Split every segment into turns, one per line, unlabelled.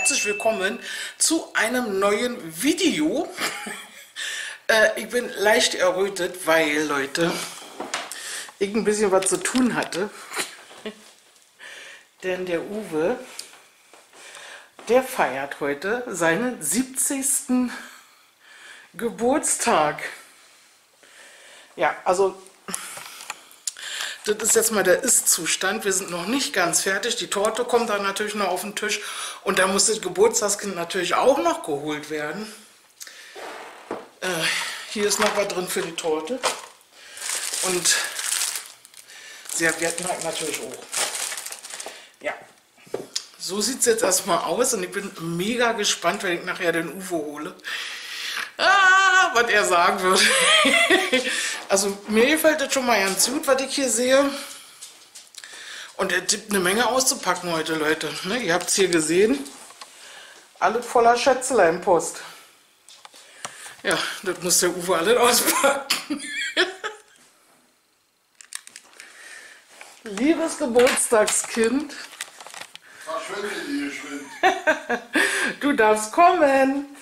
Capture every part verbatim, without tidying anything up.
herzlich willkommen zu einem neuen Video. äh, ich bin leicht errötet, weil, Leute, ich ein bisschen was zu tun hatte. Denn der Uwe, der feiert heute seinen siebzigsten Geburtstag. Ja, also das ist jetzt mal der Ist-Zustand. Wir sind noch nicht ganz fertig. Die Torte kommt dann natürlich noch auf den Tisch. Und da muss das Geburtstagskind natürlich auch noch geholt werden. Äh, hier ist noch was drin für die Torte. Und Servietten halt natürlich auch. Ja, so sieht es jetzt erstmal aus. Und ich bin mega gespannt, wenn ich nachher den Uwe hole. Ah, was er sagen wird. Also mir gefällt das schon mal ganz gut, was ich hier sehe. Und er tippt eine Menge auszupacken heute, Leute. Ne, ihr habt es hier gesehen. Alles voller Schätzelein-Post. Ja, das muss der Uwe alles auspacken. Liebes Geburtstagskind.
Verschwinde, die geschwind.
Du darfst kommen.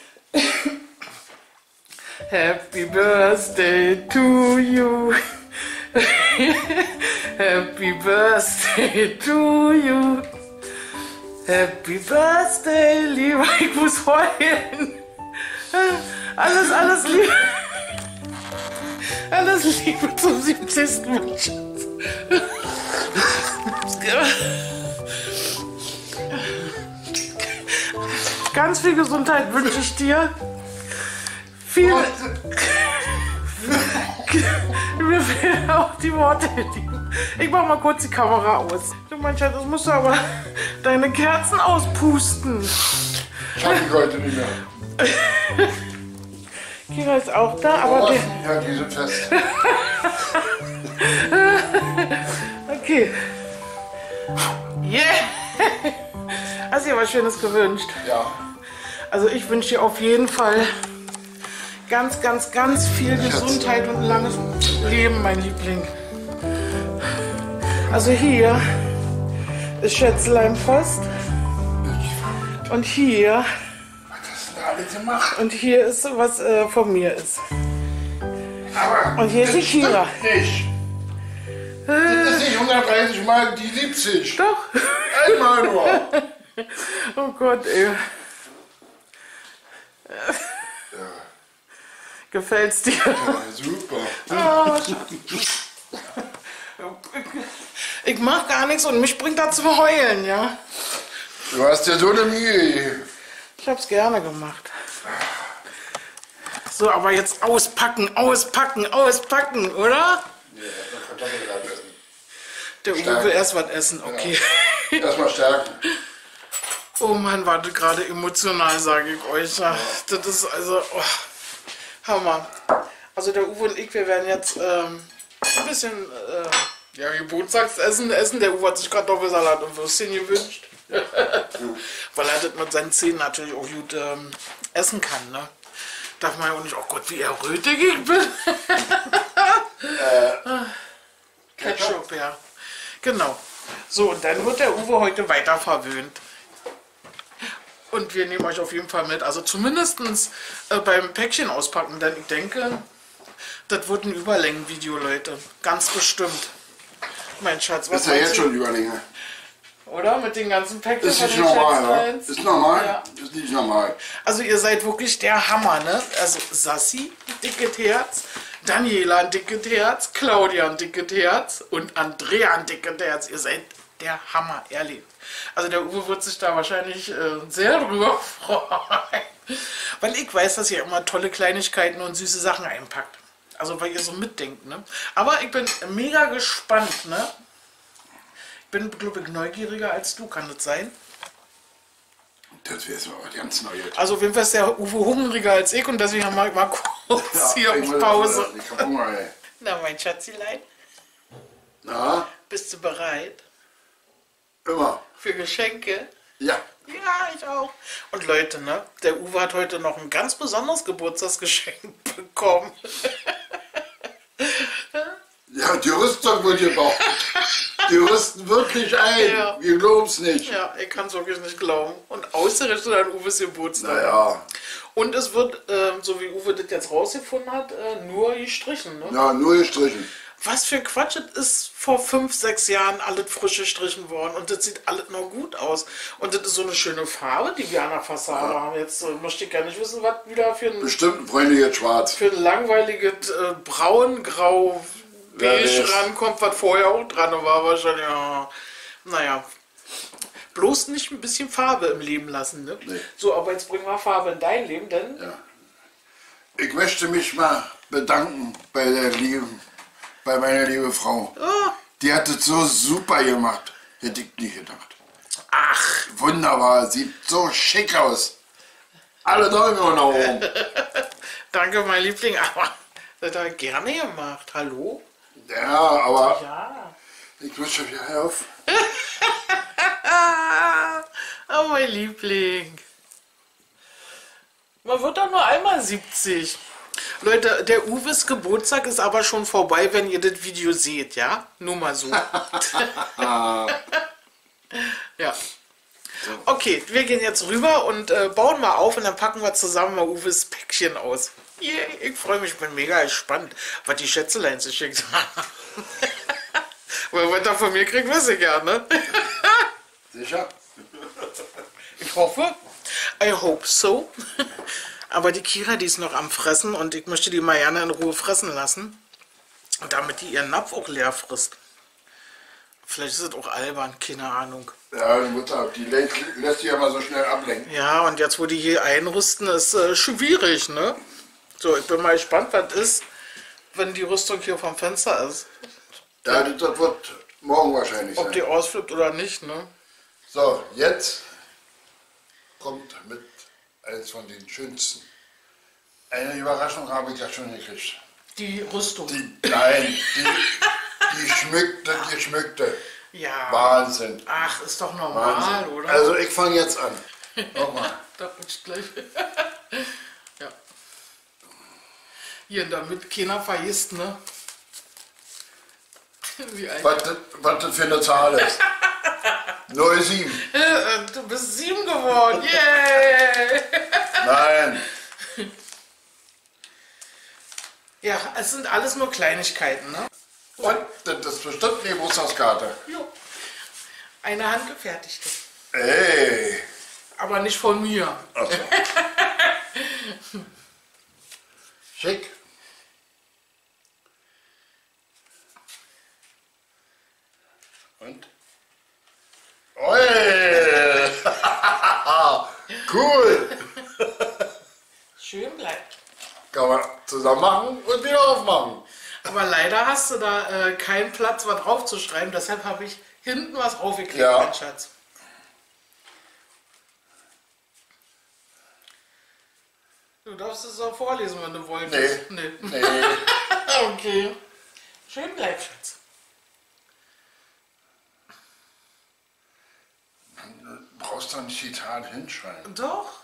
Happy Birthday to you. Happy Birthday to you. Happy Birthday, lieber. Ich muss heulen. Alles, alles Liebe. Alles Liebe zum siebzigsten Wunsch. Ganz viel Gesundheit wünsche ich dir. Viel. Mir fehlen auch die Worte. Ich mach mal kurz die Kamera aus. Du mein Schatz, das musst du aber deine Kerzen auspusten.
Schaff ich heute nicht mehr.
Kira ist auch da, aber.
Oh,
der
ja, die sind fest.
Okay. Yeah! Hast du dir was Schönes gewünscht?
Ja.
Also ich wünsche dir auf jeden Fall ganz, ganz, ganz viel Gesundheit und ein langes Leben, mein Liebling. Also hier ist Schätzelein Post. Und hier.
Was hast du da alles gemacht?
Und hier ist was äh, von mir ist.
Aber
Und hier ist die Kira.
Nicht. Das ist nicht hundertdreißig mal die siebzig.
Doch.
Einmal nur.
Oh Gott, ey.
Ja.
Gefällt's dir?
Ja, super.
Oh, ich mach gar nichts und mich bringt das zum Heulen, ja?
Du hast dir so eine Mühe gegeben.
Ich hab's gerne gemacht. So, aber jetzt auspacken, auspacken, auspacken, oder?
Nee, erstmal Kartoffelsalat essen.
Der Uwe
Stärken.
will erst was essen, okay.
Ja. Erstmal stärken.
Oh Mann, war das gerade emotional, sage ich euch. Ja. Das ist also, oh, Hammer. Also der Uwe und ich, wir werden jetzt ähm, ein bisschen äh, ja, Geburtstagsessen essen. Der Uwe hat sich Kartoffelsalat und Würstchen gewünscht. Weil er das mit seinen Zähnen natürlich auch gut ähm, essen kann, ne? Darf man ja auch nicht, oh Gott, wie errötig ich bin.
Äh,
Ketchup, ja. Genau. So, und dann wird der Uwe heute weiter verwöhnt. Und wir nehmen euch auf jeden Fall mit. Also zumindest äh, beim Päckchen auspacken, denn ich denke, das wird ein Überlängenvideo, Leute. Ganz bestimmt. Mein Schatz, was
ist ja
meinst
jetzt
du?
schon Überlänge.
Oder? Mit den ganzen Päckchen
Das
von
ist
den
normal,
Schätzlein.
ne? Ist normal?
Ja.
Das ist nicht normal.
Also ihr seid wirklich der Hammer, ne? Also Sassi, dickes Herz, Daniela ein dickes Herz, Claudia ein dickes Herz und Andrea ein dickes Herz. Ihr seid der Hammer, ehrlich. Also der Uwe wird sich da wahrscheinlich äh, sehr drüber freuen. Weil ich weiß, dass ihr immer tolle Kleinigkeiten und süße Sachen einpackt. Also weil ihr so mitdenkt, ne? Aber ich bin mega gespannt, ne? Ich bin, glaube ich, neugieriger als du, kann das sein?
Das wäre so ganz neu.
Also auf jeden Fall ist der Uwe hungriger als ich und deswegen haben wir mal kurz
Ja,
hier
ich
auf
will-
Pause.
Ich hab Hunger, ey.
Na, mein Schatzilein,
Na,
bist du bereit
immer.
für Geschenke?
Ja.
Ja, ich auch. Und Leute, ne, der Uwe hat heute noch ein ganz besonderes Geburtstagsgeschenk bekommen.
Ja, die Rüstung wird gebraucht. Die rüsten wirklich ein.
Ja.
Wir glauben es nicht.
Ja, ich kann es wirklich nicht glauben. Und ausgerechnet an Uwes Geburtstag.
Naja.
Und es wird, äh, so wie Uwe das jetzt rausgefunden hat, äh, nur gestrichen. Ne?
Ja, nur gestrichen.
Was für Quatsch, es ist vor fünf, sechs Jahren alles frisch gestrichen worden und das sieht alles noch gut aus. Und das ist so eine schöne Farbe, die wir an der Fassade ja. haben. Jetzt äh, möchte ich gar nicht wissen, was wieder für ein,
bestimmt Freunde jetzt schwarz.
Für ein langweiliges äh, Braun, Grau, Beige
ja,
rankommt, was vorher auch dran war wahrscheinlich. Ja. Naja, bloß nicht ein bisschen Farbe im Leben lassen. Ne? Nee. So, aber jetzt bringen wir Farbe in dein Leben, denn...
Ja. Ich möchte mich mal bedanken bei der lieben... bei meiner lieben Frau. Oh. Die hat es so super gemacht. Hätte ich nie gedacht.
Ach.
Wunderbar. Sieht so schick aus. Alle Daumen nach oben.
Danke, mein Liebling. Aber das hat er gerne gemacht. Hallo?
Ja, aber...
Ja.
Ich muss schon wieder auf.
Oh, mein Liebling. Man wird doch nur einmal siebzig. Leute, der Uwes Geburtstag ist aber schon vorbei, wenn ihr das Video seht, ja? Nur mal so. Ja. Okay, wir gehen jetzt rüber und äh, bauen mal auf und dann packen wir zusammen mal Uwes Päckchen aus. Yeah, ich freue mich, bin mega gespannt, was die Schätzelein sich schickt. Weil was er von mir kriegt, weiß ich ja, ne?
Sicher?
Ich hoffe. I hope so. Aber die Kira, die ist noch am Fressen und ich möchte die Marianne in Ruhe fressen lassen, damit die ihren Napf auch leer frisst. Vielleicht ist es auch albern, keine Ahnung.
Ja, die Mutter, die lässt, lässt sich ja mal so schnell ablenken.
Ja, und jetzt, wo die hier einrüsten, ist äh, schwierig, ne? So, ich bin mal gespannt, was ist, wenn die Rüstung hier vom Fenster ist.
Ja, das, das wird morgen wahrscheinlich
Ob
sein.
die ausflippt oder nicht, ne?
So, jetzt kommt mit eines von den schönsten. Eine Überraschung habe ich ja schon gekriegt.
Die Rüstung.
Die, nein, die, die schmückte, die schmückte.
Ja.
Wahnsinn.
Ach, ist doch normal,
Wahnsinn.
oder?
Also ich fange jetzt an. Nochmal.
Da rutscht gleich. Ja. Hier, damit keiner vergisst, ne? Wie alt?
Was das, was das für eine Zahl ist. null sieben.
Du bist sieben geworden. Yay!
Nein.
Ja, es sind alles nur Kleinigkeiten, ne?
Und das ist bestimmt eine Geburtstagskarte.
Jo. Eine handgefertigte.
Ey.
Aber nicht von mir.
Ach so. Schick. Und? Oi! Cool!
Schön bleibt.
Kann man zusammen machen und wieder aufmachen.
Aber leider hast du da äh, keinen Platz, was draufzuschreiben. Deshalb habe ich hinten was draufgeklebt,
ja.
Mein Schatz. Du darfst es auch vorlesen, wenn du wolltest.
Nee.
Nee.
nee.
Okay. Schön bleibt, Schatz.
Du brauchst doch ein Zitat hinschreiben.
Doch.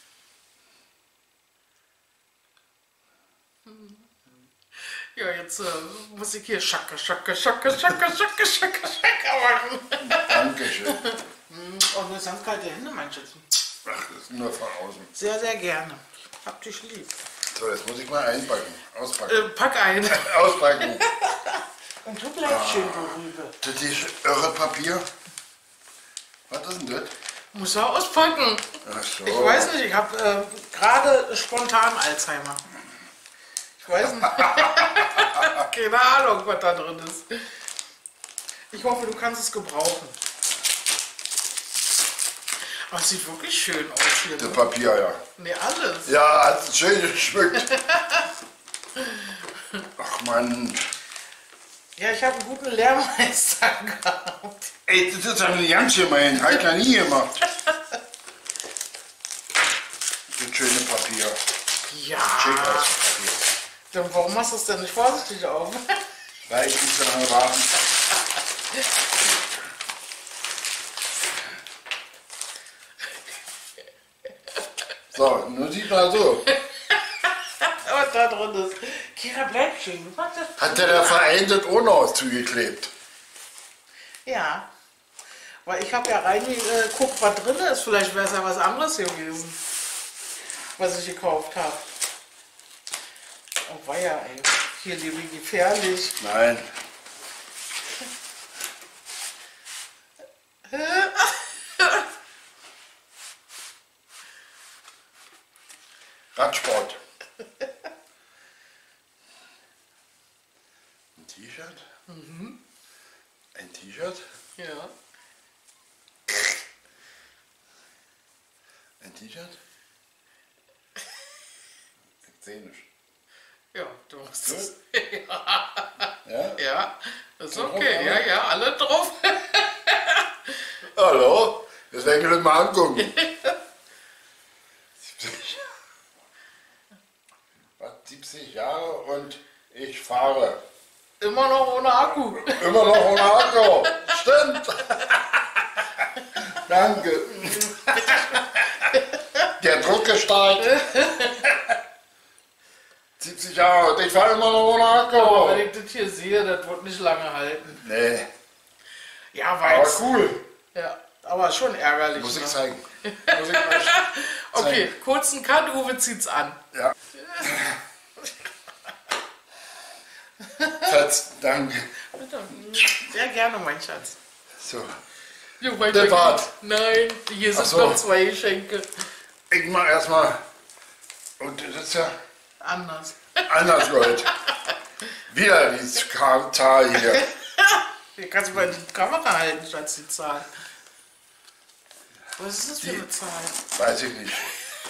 Ja, jetzt äh, muss ich hier Schacke, Schacke, Schacke, Schacke, Schacke, Schacke, Schacke machen.
Dankeschön.
Oh, du hast ganz kalte Hände, mein Schatz.
Ach, das ist nur von außen.
Sehr, sehr gerne. Hab dich lieb.
So, jetzt muss ich mal einpacken. Auspacken.
Äh, pack ein.
Auspacken.
Und du bleibst ah, schön, du Rübe.
Das ist irre Papier. Was ist denn das?
Muss er auspacken.
Ach so.
Ich weiß nicht, ich habe äh, gerade spontan Alzheimer. Ich weiß nicht. Keine Ahnung, was da drin ist. Ich hoffe, du kannst es gebrauchen. Aber es sieht wirklich schön aus hier.
Das
ne?
Papier, ja.
Ne, alles.
Ja, hat es schön geschmückt. Ach Mann.
Ja, ich habe einen guten Lehrmeister gehabt.
Ey, das ist eine ganz gemein. Hat er nie gemacht. Das schöne Papier.
Ja.
Schick aus Papier.
Dann warum machst du es denn nicht vorsichtig auf?
Weil ich muss daran warten. So, nun sieht man so.
Was da drin ist. Kira, bleib schön.
Hat der der Verein das auch noch zugeklebt?
Ja. Weil ich habe ja reingeguckt, was drin ist. Vielleicht wäre es ja was anderes gewesen, was ich gekauft habe. Oh weia, ey. Hier, wie gefährlich.
Nein. Radsport. Ein T-Shirt? Mhm. Ein T-Shirt?
Ja.
Ein T-Shirt? Ich sehe nicht.
Ja, du musst es.
Ja?
Ja, das ist
Drauf,
okay.
alle?
Ja, ja, alle drauf.
Hallo? Das werde ich nicht mal angucken. siebzig. Was? siebzig Jahre und ich fahre.
Immer noch ohne Akku.
Immer noch ohne Akku. Stimmt. Danke. Der Druck gesteigt. siebzig Jahre und ich fahre immer noch ohne
Aber
Akku.
wenn ich das hier sehe, das wird nicht lange halten.
Nee,
Ja, weil.
aber cool.
Ja, aber schon ärgerlich.
Muss ich
ne?
zeigen. Muss ich mal
Okay, kurzen Cut, Uwe zieht's an.
Ja. Fetz, danke.
Bitte. Sehr gerne, mein Schatz.
So,
Jo, mein
Das
Schatz.
war's.
Nein, hier sind
Ach so.
noch zwei Geschenke.
ich mach erstmal. Und das ist ja
Anders.
anders, Leute. Wieder die Zahl hier.
Hier kannst du mal die Kamera halten, Schatz, die Zahl. Was ist das für eine Zahl?
Weiß ich nicht.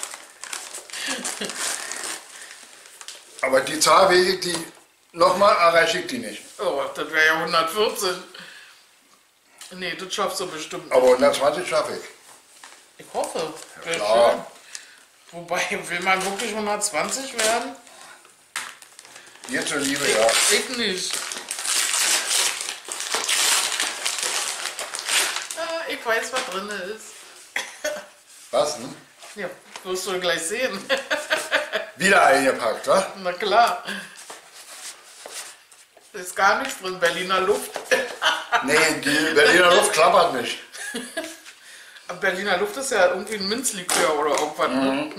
Aber die Zahl will ich die nochmal, erreiche ich die nicht.
Oh, das wäre ja hundertvierzig. Nee, das schaffst du bestimmt nicht.
Aber hundertzwanzig schaffe ich.
Ich hoffe. Wäre
klar.
schön. Wobei, will man wirklich hundertzwanzig werden?
Dir zuliebe, ja.
Ich nicht. Ah, ich weiß, was drin ist.
Was denn?
Ja, wirst du gleich sehen.
Wieder eingepackt, wa?
Na klar. Ist gar nicht drin, Berliner Luft.
Nee, die Berliner Luft klappert nicht.
Berliner Luft ist ja irgendwie ein Minzlikör oder irgendwas. Mhm.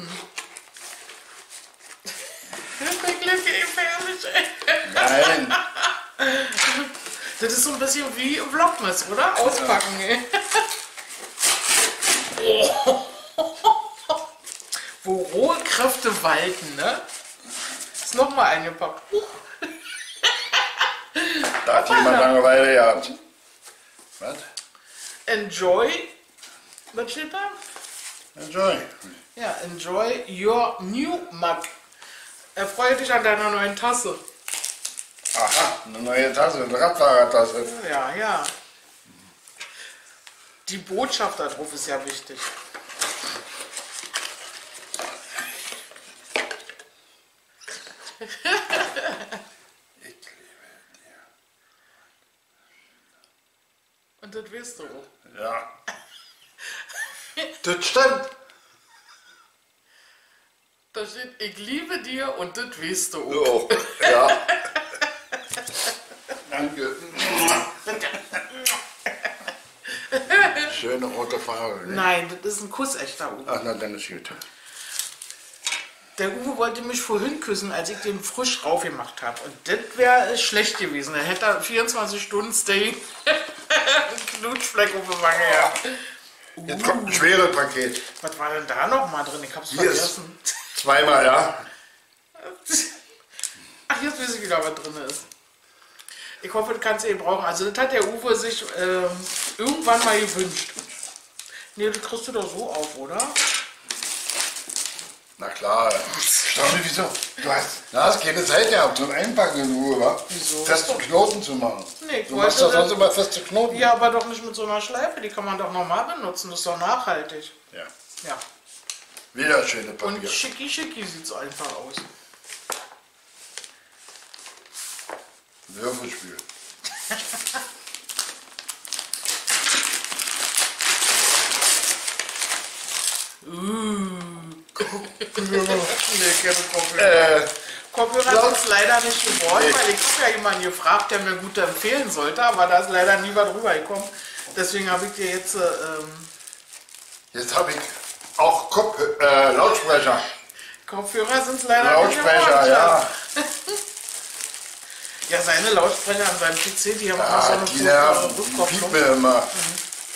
Hilfe, Glücke, gefährlich, ey.
Nein.
Das ist so ein bisschen wie Vlogmas, oder? Auspacken, ey. Oh. Wo rohe Kräfte walten, ne? Ist nochmal eingepackt.
Da hat jemand Langeweile gehabt. Was?
Enjoy. Was steht da?
Enjoy.
Ja, enjoy your new mug. Erfreue dich an deiner neuen Tasse.
Aha, eine neue Tasse, eine Radfahrertasse.
Ja, ja. Die Botschaft darauf ist ja wichtig.
Ich liebe dir.
Und das weißt du auch.
Ja. Das stimmt.
Da steht, ich liebe dir und das weißt du auch.
So, ja. Danke. Schöne rote Farbe. Ne?
Nein, das ist ein kussechter Uwe.
Ach, na, dann ist gut.
Der Uwe wollte mich vorhin küssen, als ich den frisch raufgemacht habe. Und das wäre schlecht gewesen. Er hätte vierundzwanzig Stunden Stay einen Knutschfleck auf der Wange gehabt.
Jetzt kommt ein schweres Paket.
Was war denn da noch mal drin? Ich hab's
Hier ist
vergessen.
zweimal, ja.
Ach, jetzt weiß ich wieder, was drin ist. Ich hoffe, das kannst du eh brauchen. Also das hat der Uwe sich ähm, irgendwann mal gewünscht. Nee, das kriegst du doch so auf, oder?
Na klar. Staune, wieso? Du hast, du hast keine Zeit gehabt zum Einpacken in Ruhe, wa?
Wieso?
Feste Knoten zu machen.
Nee, ich
du machst
wollte
doch sonst
das-
immer feste Knoten.
Ja, aber doch nicht mit so einer Schleife. Die kann man doch normal benutzen. Das ist doch nachhaltig.
Ja.
Ja.
Wieder schöne
Und
Papier.
schicki schicki sieht es einfach aus.
Würfelspiel.
Uh. Nee, keine Kopf.
Äh,
Kopfhörer sind es leider nicht geworden, nee. Weil ich habe ja jemanden gefragt, der mir gute empfehlen sollte, aber da ist leider nie was rübergekommen. Deswegen habe ich dir jetzt... Ähm,
jetzt habe ich auch Kopf, äh, Lautsprecher.
Kopfhörer sind es leider
Lautsprecher,
nicht geworden.
ja.
Ja, seine Lautsprecher an seinem P C, die haben
ja,
auch so eine
die nerven, die piepen mir immer.
Mhm.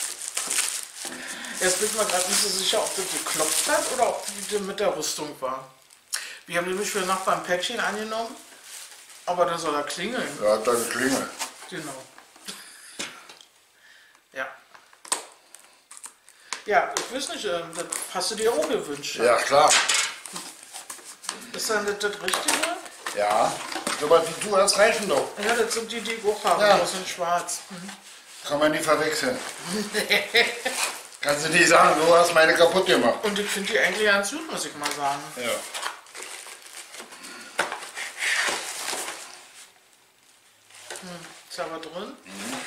Jetzt bin ich mir gerade nicht so sicher, ob das geklopft hat oder ob das mit der Rüstung war. Wir haben nämlich für den Nachbarn ein Päckchen angenommen, aber da soll er klingeln.
Ja, dann klingeln.
Genau. Ja. Ja, ich weiß nicht, das hast du dir auch gewünscht.
Ja, klar.
Ist dann das, das Richtige?
Ja, so was wie du, das reichen doch.
Ja, das sind die, die ich auch habe,
ja.
Die sind schwarz. Mhm.
Kann man nicht verwechseln. Kannst du nicht sagen, du hast meine kaputt gemacht.
Und ich finde die eigentlich ganz gut, muss ich mal sagen.
Ja.
Hm, ist aber drin. Mhm.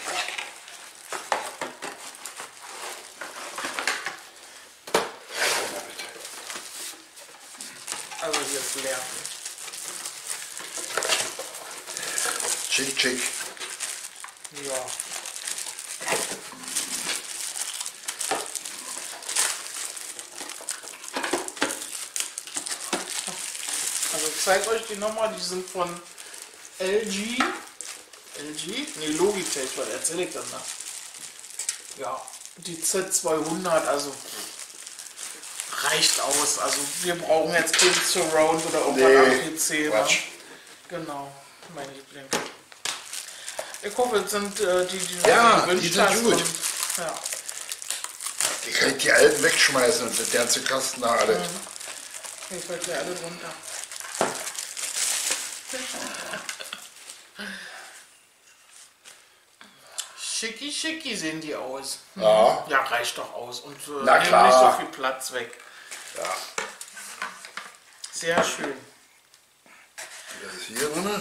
Also hier ist leer.
Schick, schick.
Ja. Also ich zeige euch die nochmal, die sind von L G. L G? Ne, Logitech, was erzähle ich dann da? Ja, die Z zweihundert, also reicht aus. Also wir brauchen jetzt kein Surround oder irgendwas am
nee,
P C. Ne? Genau, mein Liebling. Ich hoffe, es sind äh, die, die
ja,
du
die sind gut.
Und, ja.
Die kann ich die alten wegschmeißen und das ganze Kasten da alles.
Mhm. Ich fällt dir alle runter. Schicki, schicki sehen die aus.
Ja.
Ja, reicht doch aus. Und äh,
Na
nehmen
klar.
nicht so viel Platz weg.
Ja.
Sehr schön.
Was ist hier drin?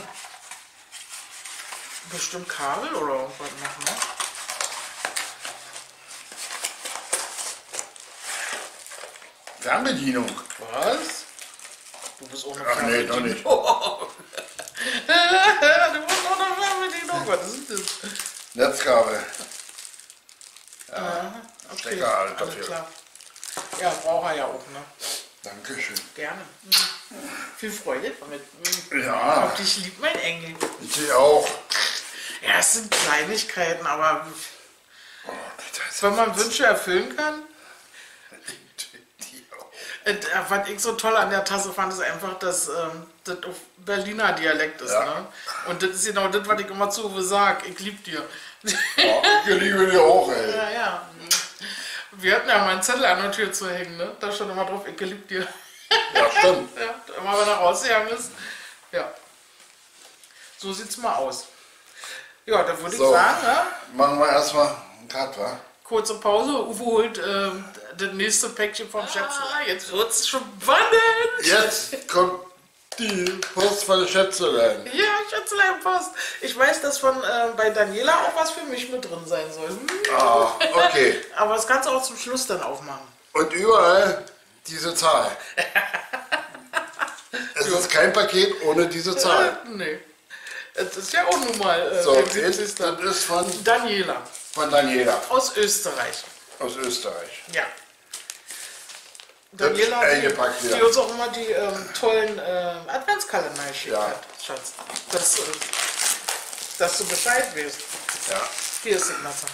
Bestimmt Kabel oder irgendwas noch, ne?
Fernbedienung.
Was? Du bist ohne
Ach nee,
Fernbedienung.
noch nicht.
Oh. Du bist ohne Fernbedienung. Was ist das?
Netzkabel. Ja,
Aha, okay.
Stecker halt
Alles
dafür.
klar. Ja, braucht er ja auch, ne?
Dankeschön.
Gerne. Mhm. Viel Freude damit. Mhm.
Ja.
Hab dich lieb, mein Engel.
Ich sehe auch.
Ja, es sind Kleinigkeiten, aber
Oh,
wenn man Wünsche erfüllen kann.
Die auch.
Äh, was ich so toll an der Tasse fand, ist einfach, dass ähm, das auf Berliner Dialekt ist.
Ja.
Ne? Und das ist genau das, was ich immer zu Uwe sage. Ich lieb dir.
Oh, ich liebe die auch, ey.
Ja, ja. Wir hatten ja mal einen Zettel an der Tür zu hängen, ne? Da stand immer drauf, ich lieb dir.
Ja, stimmt.
Ja, immer wenn er rausgegangen ist. Ja. So sieht's mal aus. Ja, dann würde
So.
ich sagen, ne?
Machen wir erstmal einen Cut, wa?
Kurze Pause. Uwe holt ähm, das nächste Päckchen vom Schätzchen. Ah, jetzt wird's spannend.
Jetzt kommt die Post von der Schätzelein.
Ja, Schätzelein Post. Ich weiß, dass von äh, bei Daniela auch was für mich mit drin sein soll. Hm.
Ah, okay.
Aber das kannst du auch zum Schluss dann aufmachen.
Und überall diese Zahl. Es ist kein Paket ohne diese Zahl.
Äh, nee. Das ist ja auch nun mal äh,
So,
der
jetzt,
siebzigste
das ist von,
Daniela
von Daniela
aus Österreich.
aus Österreich.
Ja.
Das
Daniela,
ist
die,
eingepackt wieder.
die uns auch immer die ähm, tollen äh, Adventskalender geschickt
Ja.
hat, Schatz. Dass, äh, dass du Bescheid weißt.
Ja.
Hier ist Signatur.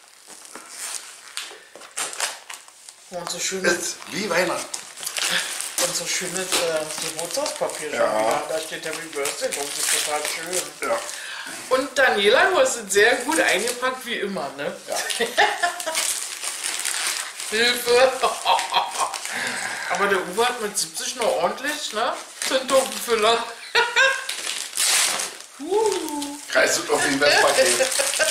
Und so schönes,
Ist wie Weihnachten.
und so schönes äh, Geburtstagspapier schon
Ja.
wieder. Da steht Happy Birthday drauf, das ist total schön.
Ja.
Und Daniela, du hast es sehr gut eingepackt, wie immer, ne?
Ja.
Hilfe! Aber der Uwe hat mit siebzig noch ordentlich, ne? Zünddosenfüller. uh.
Kreist du doch wie das Paket.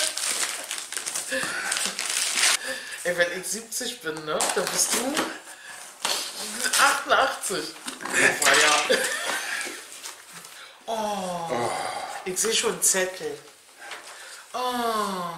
Ey, wenn ich siebzig bin, ne? Dann bist du achtundachtzig. Oh, ja. Oh.
Oh.
Ich sehe schon Zettel. Oh.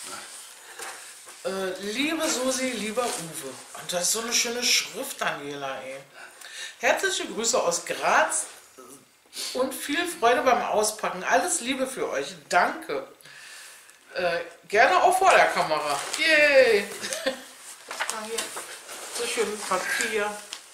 Äh, liebe Susi, lieber Uwe. Und das ist so eine schöne Schrift, Daniela, ey. Herzliche Grüße aus Graz, und viel Freude beim Auspacken. Alles Liebe für euch. Danke. Äh, gerne auch vor der Kamera. Yay! Mal hier. So schön Papier.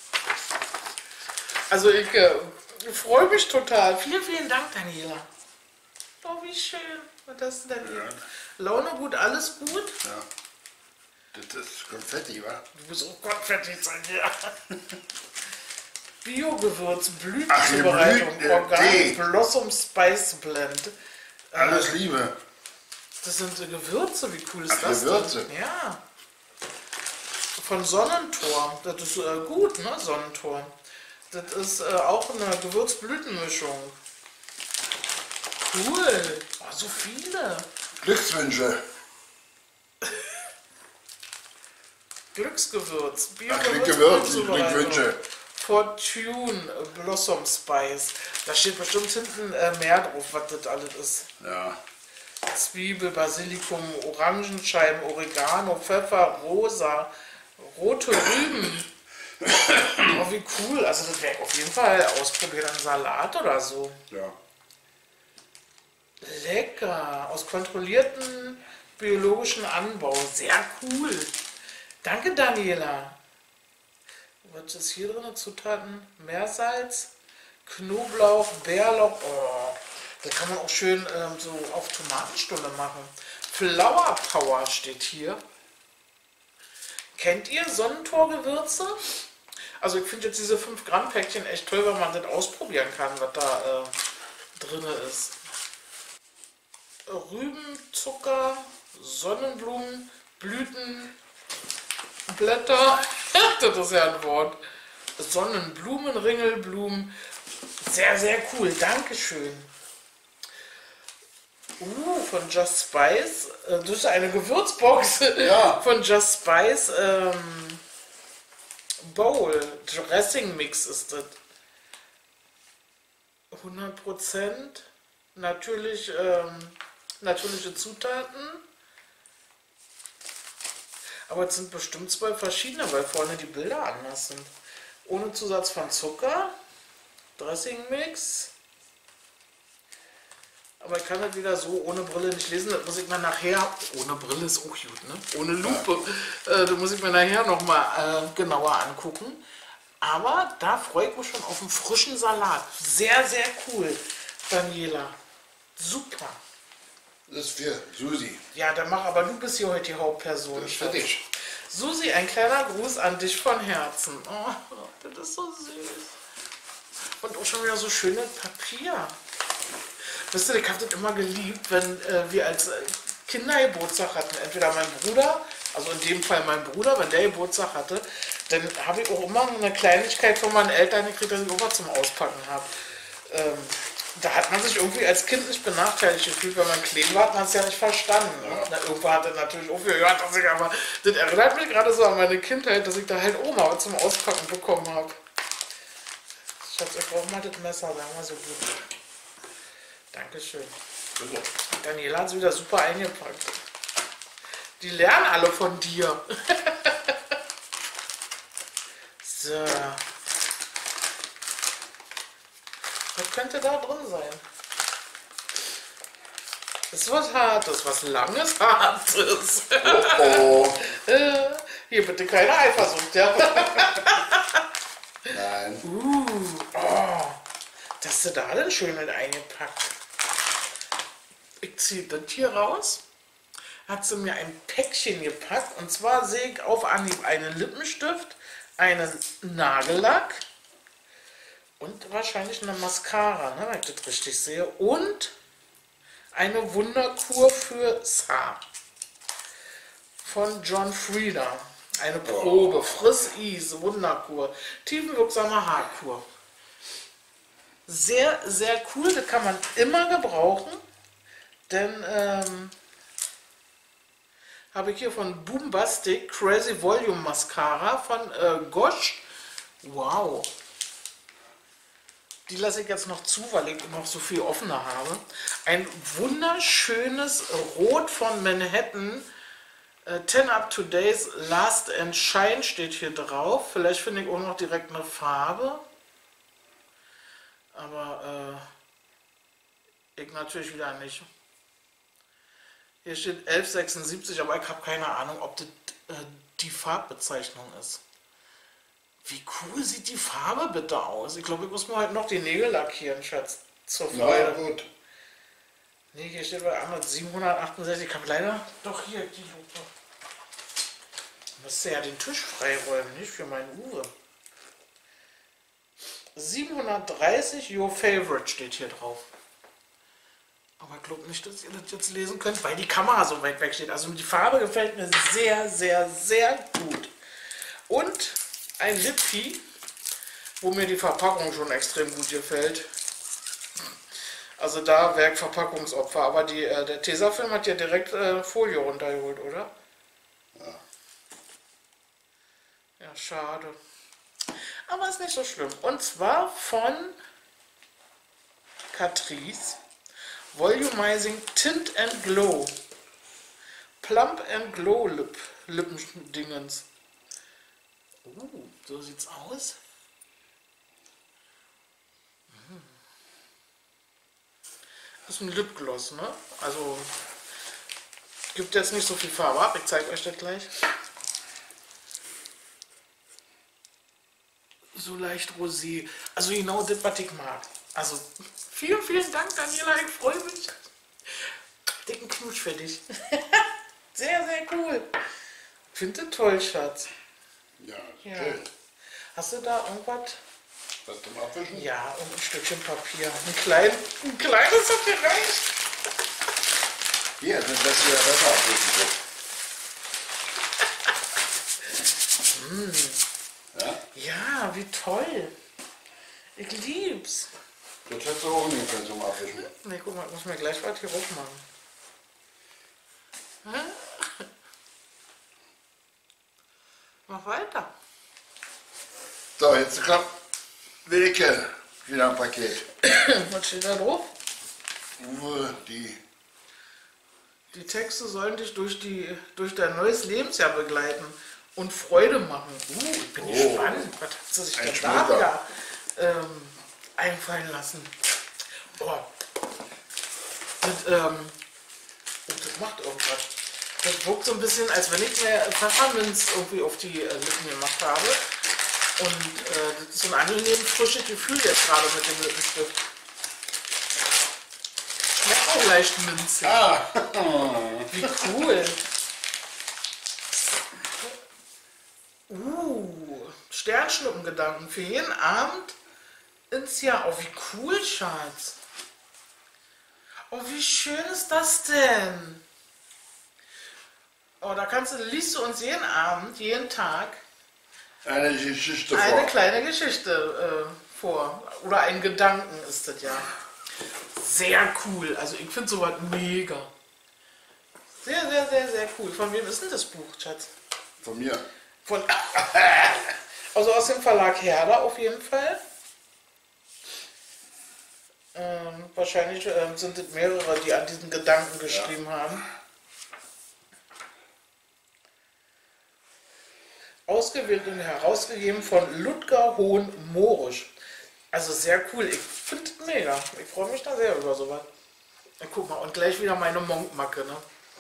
Also ich äh, freue mich total. Vielen, vielen Dank, Daniela. Oh, wie schön. Was hast du denn hier? Ja. Laune gut, alles gut?
Ja. Das ist Konfetti, wa?
Du bist auch Konfetti sein, ja. Bio-Gewürz,
Ach, hier
Blütenzubereitung,
Blüten, äh,
Organic
Tee.
Blossom Spice Blend.
Alles
Äh,
Liebe.
Das sind so Gewürze, wie cool ist
Ach,
das
Gewürze.
denn? Ja. Von Sonnentor. Das ist äh, gut, ne? Sonnentor. Das ist äh, auch eine Gewürzblütenmischung. Cool. Oh, so viele.
Glückswünsche.
Glücksgewürz.
Ach, Gewürz, Glückwünsche.
Fortune Blossom Spice. Da steht bestimmt hinten äh, mehr drauf, was das alles ist.
Ja.
Zwiebel, Basilikum, Orangenscheiben, Oregano, Pfeffer, Rosa, rote Rüben. Oh, wie cool. Also das wäre auf jeden Fall ausprobieren, ein Salat oder so.
Ja.
Lecker. Aus kontrollierten biologischen Anbau. Sehr cool. Danke, Daniela. Was ist hier drin? Zutaten? Meersalz, Knoblauch, Bärlauch. Oh, da kann man auch schön ähm, so auf Tomatenstulle machen. Flower Power steht hier. Kennt ihr Sonnentorgewürze? Also ich finde jetzt diese fünf Gramm Päckchen echt toll, weil man das ausprobieren kann, was da äh, drin ist. Rübenzucker, Sonnenblumen, Blüten, Blätter, das ist ja ein Wort. Sonnenblumen, Ringelblumen. Sehr, sehr cool. Dankeschön. Uh, von Just Spice. Das ist eine Gewürzbox.
Ja.
Von Just Spice. Ähm, Bowl. Dressing Mix ist das. hundert Prozent. Natürlich, ähm, natürliche Zutaten. Aber es sind bestimmt zwei verschiedene, weil vorne die Bilder anders sind. Ohne Zusatz von Zucker. Dressing-Mix. Aber ich kann das wieder so ohne Brille nicht lesen. Das muss ich mir nachher... Ohne Brille ist auch gut, ne? Ohne Lupe. Ja. Äh, das muss ich mir nachher nochmal äh, genauer angucken. Aber da freue ich mich schon auf einen frischen Salat. Sehr, sehr cool, Daniela. Super.
Das ist für Susi.
Ja, dann mach, aber du bist hier heute die Hauptperson.
Das ist für dich.
Susi, ein kleiner Gruß an dich von Herzen. Oh, das ist so süß. Und auch schon wieder so schönes Papier. Wisst ihr, ich habe das immer geliebt, wenn äh, wir als Kinder Geburtstag hatten. Entweder mein Bruder, also in dem Fall mein Bruder, wenn der Geburtstag hatte, dann habe ich auch immer eine Kleinigkeit von meinen Eltern gekriegt, dass ich auch was zum Auspacken habe. Ähm, Da hat man sich irgendwie als Kind nicht benachteiligt gefühlt, weil man klein war, hat man es ja nicht verstanden. Ne?
Ja.
Na, irgendwann hat er natürlich aufgehört, dass ich aber, das erinnert mich gerade so an meine Kindheit, dass ich da halt Oma was zum Auspacken bekommen habe. Schatz, ich brauche mal das Messer, sagen wir so gut. Dankeschön.
Bitte.
Daniela hat es wieder super eingepackt. Die lernen alle von dir. So. Was könnte da drin sein? Das ist was Hartes, was Langes, Hartes.
Oh, oh.
Hier bitte keine Eifersucht, ja?
Nein.
Uh, oh. Das hast du da denn schön mit eingepackt. Ich ziehe das hier raus. Hat sie mir ein Päckchen gepackt. Und zwar sehe ich auf Anhieb einen Lippenstift, einen Nagellack und wahrscheinlich eine Mascara, ne, wenn ich das richtig sehe. Und eine Wunderkur fürs Haar von John Frieda. Eine Probe, Friss Ease, Wunderkur, tiefenwirksame Haarkur. Sehr, sehr cool, das kann man immer gebrauchen, denn ähm, habe ich hier von Boombastic Crazy Volume Mascara von äh, Gosh. Wow. Die lasse ich jetzt noch zu, weil ich noch so viel offener habe. Ein wunderschönes Rot von Manhattan. Äh, ten Up Today's Last and Shine steht hier drauf. Vielleicht finde ich auch noch direkt eine Farbe. Aber äh, ich natürlich wieder nicht. Hier steht elf sechsundsiebzig, aber ich habe keine Ahnung, ob das äh, die Farbbezeichnung ist. Wie cool sieht die Farbe bitte aus? Ich glaube, ich muss mir halt noch die Nägel lackieren, Schatz. Zur Freude.
Na gut.
Nee, hier steht bei Amazon siebenhundertachtundsechzig. Ich habe leider doch hier die Lupe. Ich müsste ja den Tisch freiräumen, nicht für meine Uhr. siebenhundertdreißig Your Favorite steht hier drauf. Aber ich glaube nicht, dass ihr das jetzt lesen könnt, weil die Kamera so weit weg steht. Also die Farbe gefällt mir sehr, sehr, sehr gut. Und ein Lippi, wo mir die Verpackung schon extrem gut gefällt. Also da Werkverpackungsopfer. Aber die, äh, der Tesafilm hat ja direkt äh, Folie runtergeholt, oder?
Ja.
Ja, schade. Aber ist nicht so schlimm. Und zwar von Catrice. Volumizing Tint and Glow. Plump and Glow Lip. Lippendingens. Uh, so sieht's aus. Hm. Das ist ein Lipgloss, ne? Also gibt jetzt nicht so viel Farbe ab. Ich zeige euch das gleich. So leicht rosé. Also genau das, was ich mag. Also vielen, vielen Dank, Daniela. Ich freue mich. Dicken Knutsch für dich. Sehr, sehr cool. Ich finde das toll, Schatz.
Ja,
Ja.
okay.
Hast du da irgendwas?
Was zum Abwischen?
Ja, und ein Stückchen Papier. Ein, klein, ein kleines hat gereicht.
Hier, dann lässt du ja besser abwischen.
mm.
Ja?
Ja, wie toll. Ich lieb's.
Das hättest du auch nehmen können zum Abwischen.
Ne, guck mal, ich muss mir gleich was hier hochmachen. Hä? Mach weiter.
So, jetzt kommt Wilke wieder ein Paket.
Was steht da drauf?
Uwe, die.
Die Texte sollen dich durch, die, durch dein neues Lebensjahr begleiten und Freude machen. Uh, ich bin
Oh.
gespannt. Was hat sie sich
Ein
denn da
Schmucker.
wieder ähm, einfallen lassen? Oh. Das, ähm, oh, das macht irgendwas. Das wirkt so ein bisschen, als wenn ich mir Pfefferminz irgendwie auf die äh, Lippen gemacht habe. Und äh, das ist so ein angenehm frisches Gefühl jetzt gerade mit dem Lippenstift. Schmeckt auch leicht minzig.
Ah!
Wie cool. Uh, Sternschnuppengedanken für jeden Abend ins Jahr. Oh, wie cool, Schatz. Oh, wie schön ist das denn? Oh, da kannst du, liest du uns jeden Abend, jeden Tag
Eine Geschichte
eine
vor.
kleine Geschichte äh, vor. Oder ein Gedanken ist das ja. Sehr cool. Also ich finde sowas mega. Sehr, sehr, sehr, sehr cool. Von wem ist denn das Buch, Schatz?
Von mir.
Von also aus dem Verlag Herder auf jeden Fall. Ähm, wahrscheinlich ähm, sind es mehrere, die an diesen Gedanken geschrieben ja. haben. Ausgewählt und herausgegeben von Ludger Hohn-Morisch. Also sehr cool. Ich finde es mega. Ich freue mich da sehr über sowas. Ja, guck mal, und gleich wieder meine Monkmacke, ne?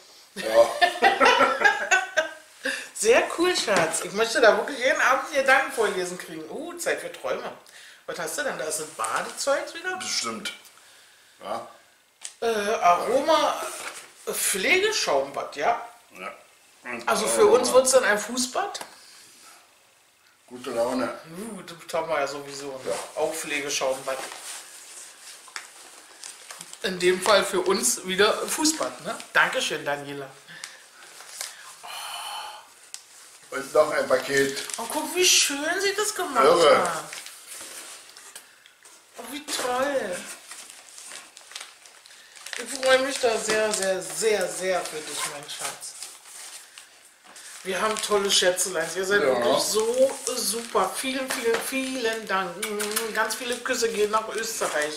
Ja.
Sehr cool, Schatz. Ich möchte da wirklich jeden Abend Gedanken vorlesen kriegen. Uh, Zeit für Träume. Was hast du denn? Da ist ein Badezeug wieder?
Bestimmt. Ja.
Äh, Aroma Pflegeschaumbad, ja.
Ja. Und
Also für uns wird es dann ein Fußbad.
Gute Laune.
Uh, das haben wir ja sowieso. Ne? Auch Pflegeschaumbad. In dem Fall für uns wieder Fußbad, ne? Dankeschön, Daniela.
Und noch ein Paket.
Oh, guck, wie schön sie das gemacht
Irre.
hat. Oh, wie toll. Ich freue mich da sehr, sehr, sehr, sehr für dich, mein Schatz. Wir haben tolle Schätzeleins. Ihr seid
Ja.
wirklich so super. Vielen, vielen, vielen Dank. Ganz viele Küsse gehen nach Österreich.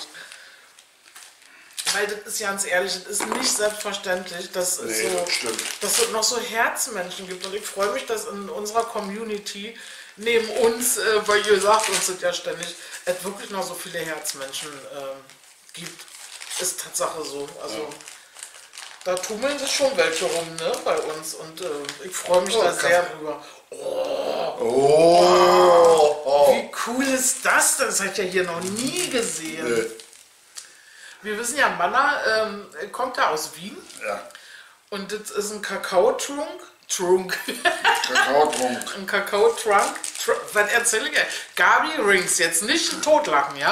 Weil das ist ganz ehrlich, das ist nicht selbstverständlich, dass,
Nee,
es, so,
das stimmt.
dass es noch so Herzmenschen gibt. Und ich freue mich, dass in unserer Community neben uns, äh, weil ihr sagt uns sind ja ständig, es wirklich noch so viele Herzmenschen ähm, gibt. Ist Tatsache so. Also ja. Da tummeln sich schon welche rum, ne, bei uns. Und äh, ich freue mich oh, da sehr drüber. Oh, oh, oh. Wie cool ist das denn? Das hat ja hier noch nie gesehen. Nee. Wir wissen ja, Manna ähm, kommt ja aus Wien.
Ja.
Und das ist ein Kakaotrunk. Trunk.
Kakaotrunk.
Ein Kakaotrunk. Tr Was erzähle ich? Gabi Rings, jetzt nicht totlachen, ja?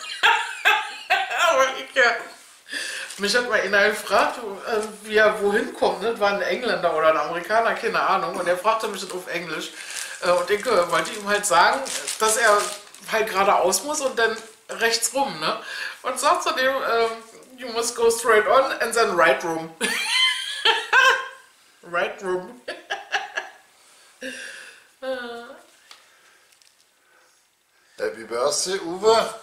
Aber ich, ja. Mich hat mal einer gefragt, wie er wohin kommt. Ne? Das war ein Engländer oder ein Amerikaner, keine Ahnung. Und er fragte mich das auf Englisch. Und ich wollte ihm halt sagen, dass er halt geradeaus muss und dann rechts rum. Ne? Und sagt zu dem, you must go straight on and then right room. Right room.
Happy Birthday, Uwe.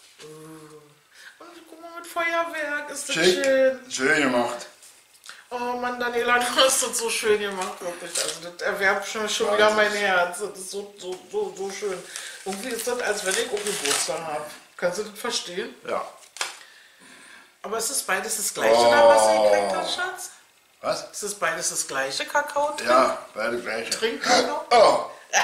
Guck mal mit Feuerwerk, ist das
Schick.
schön.
Schön gemacht.
Oh Mann, Daniela, du hast das so schön gemacht, wirklich. Also das erwärmt schon, schon wieder mein Herz. Das ist so, so, so, so schön. Irgendwie ist das, als wenn ich auch Geburtstag habe. Kannst du das verstehen?
Ja.
Aber ist das beides das gleiche, oh. Da, was du gekriegt hast, Schatz?
Was?
Ist das beides das gleiche Kakao? -Trink?
Ja, beide gleiche.
Trinkkakao?
Oh.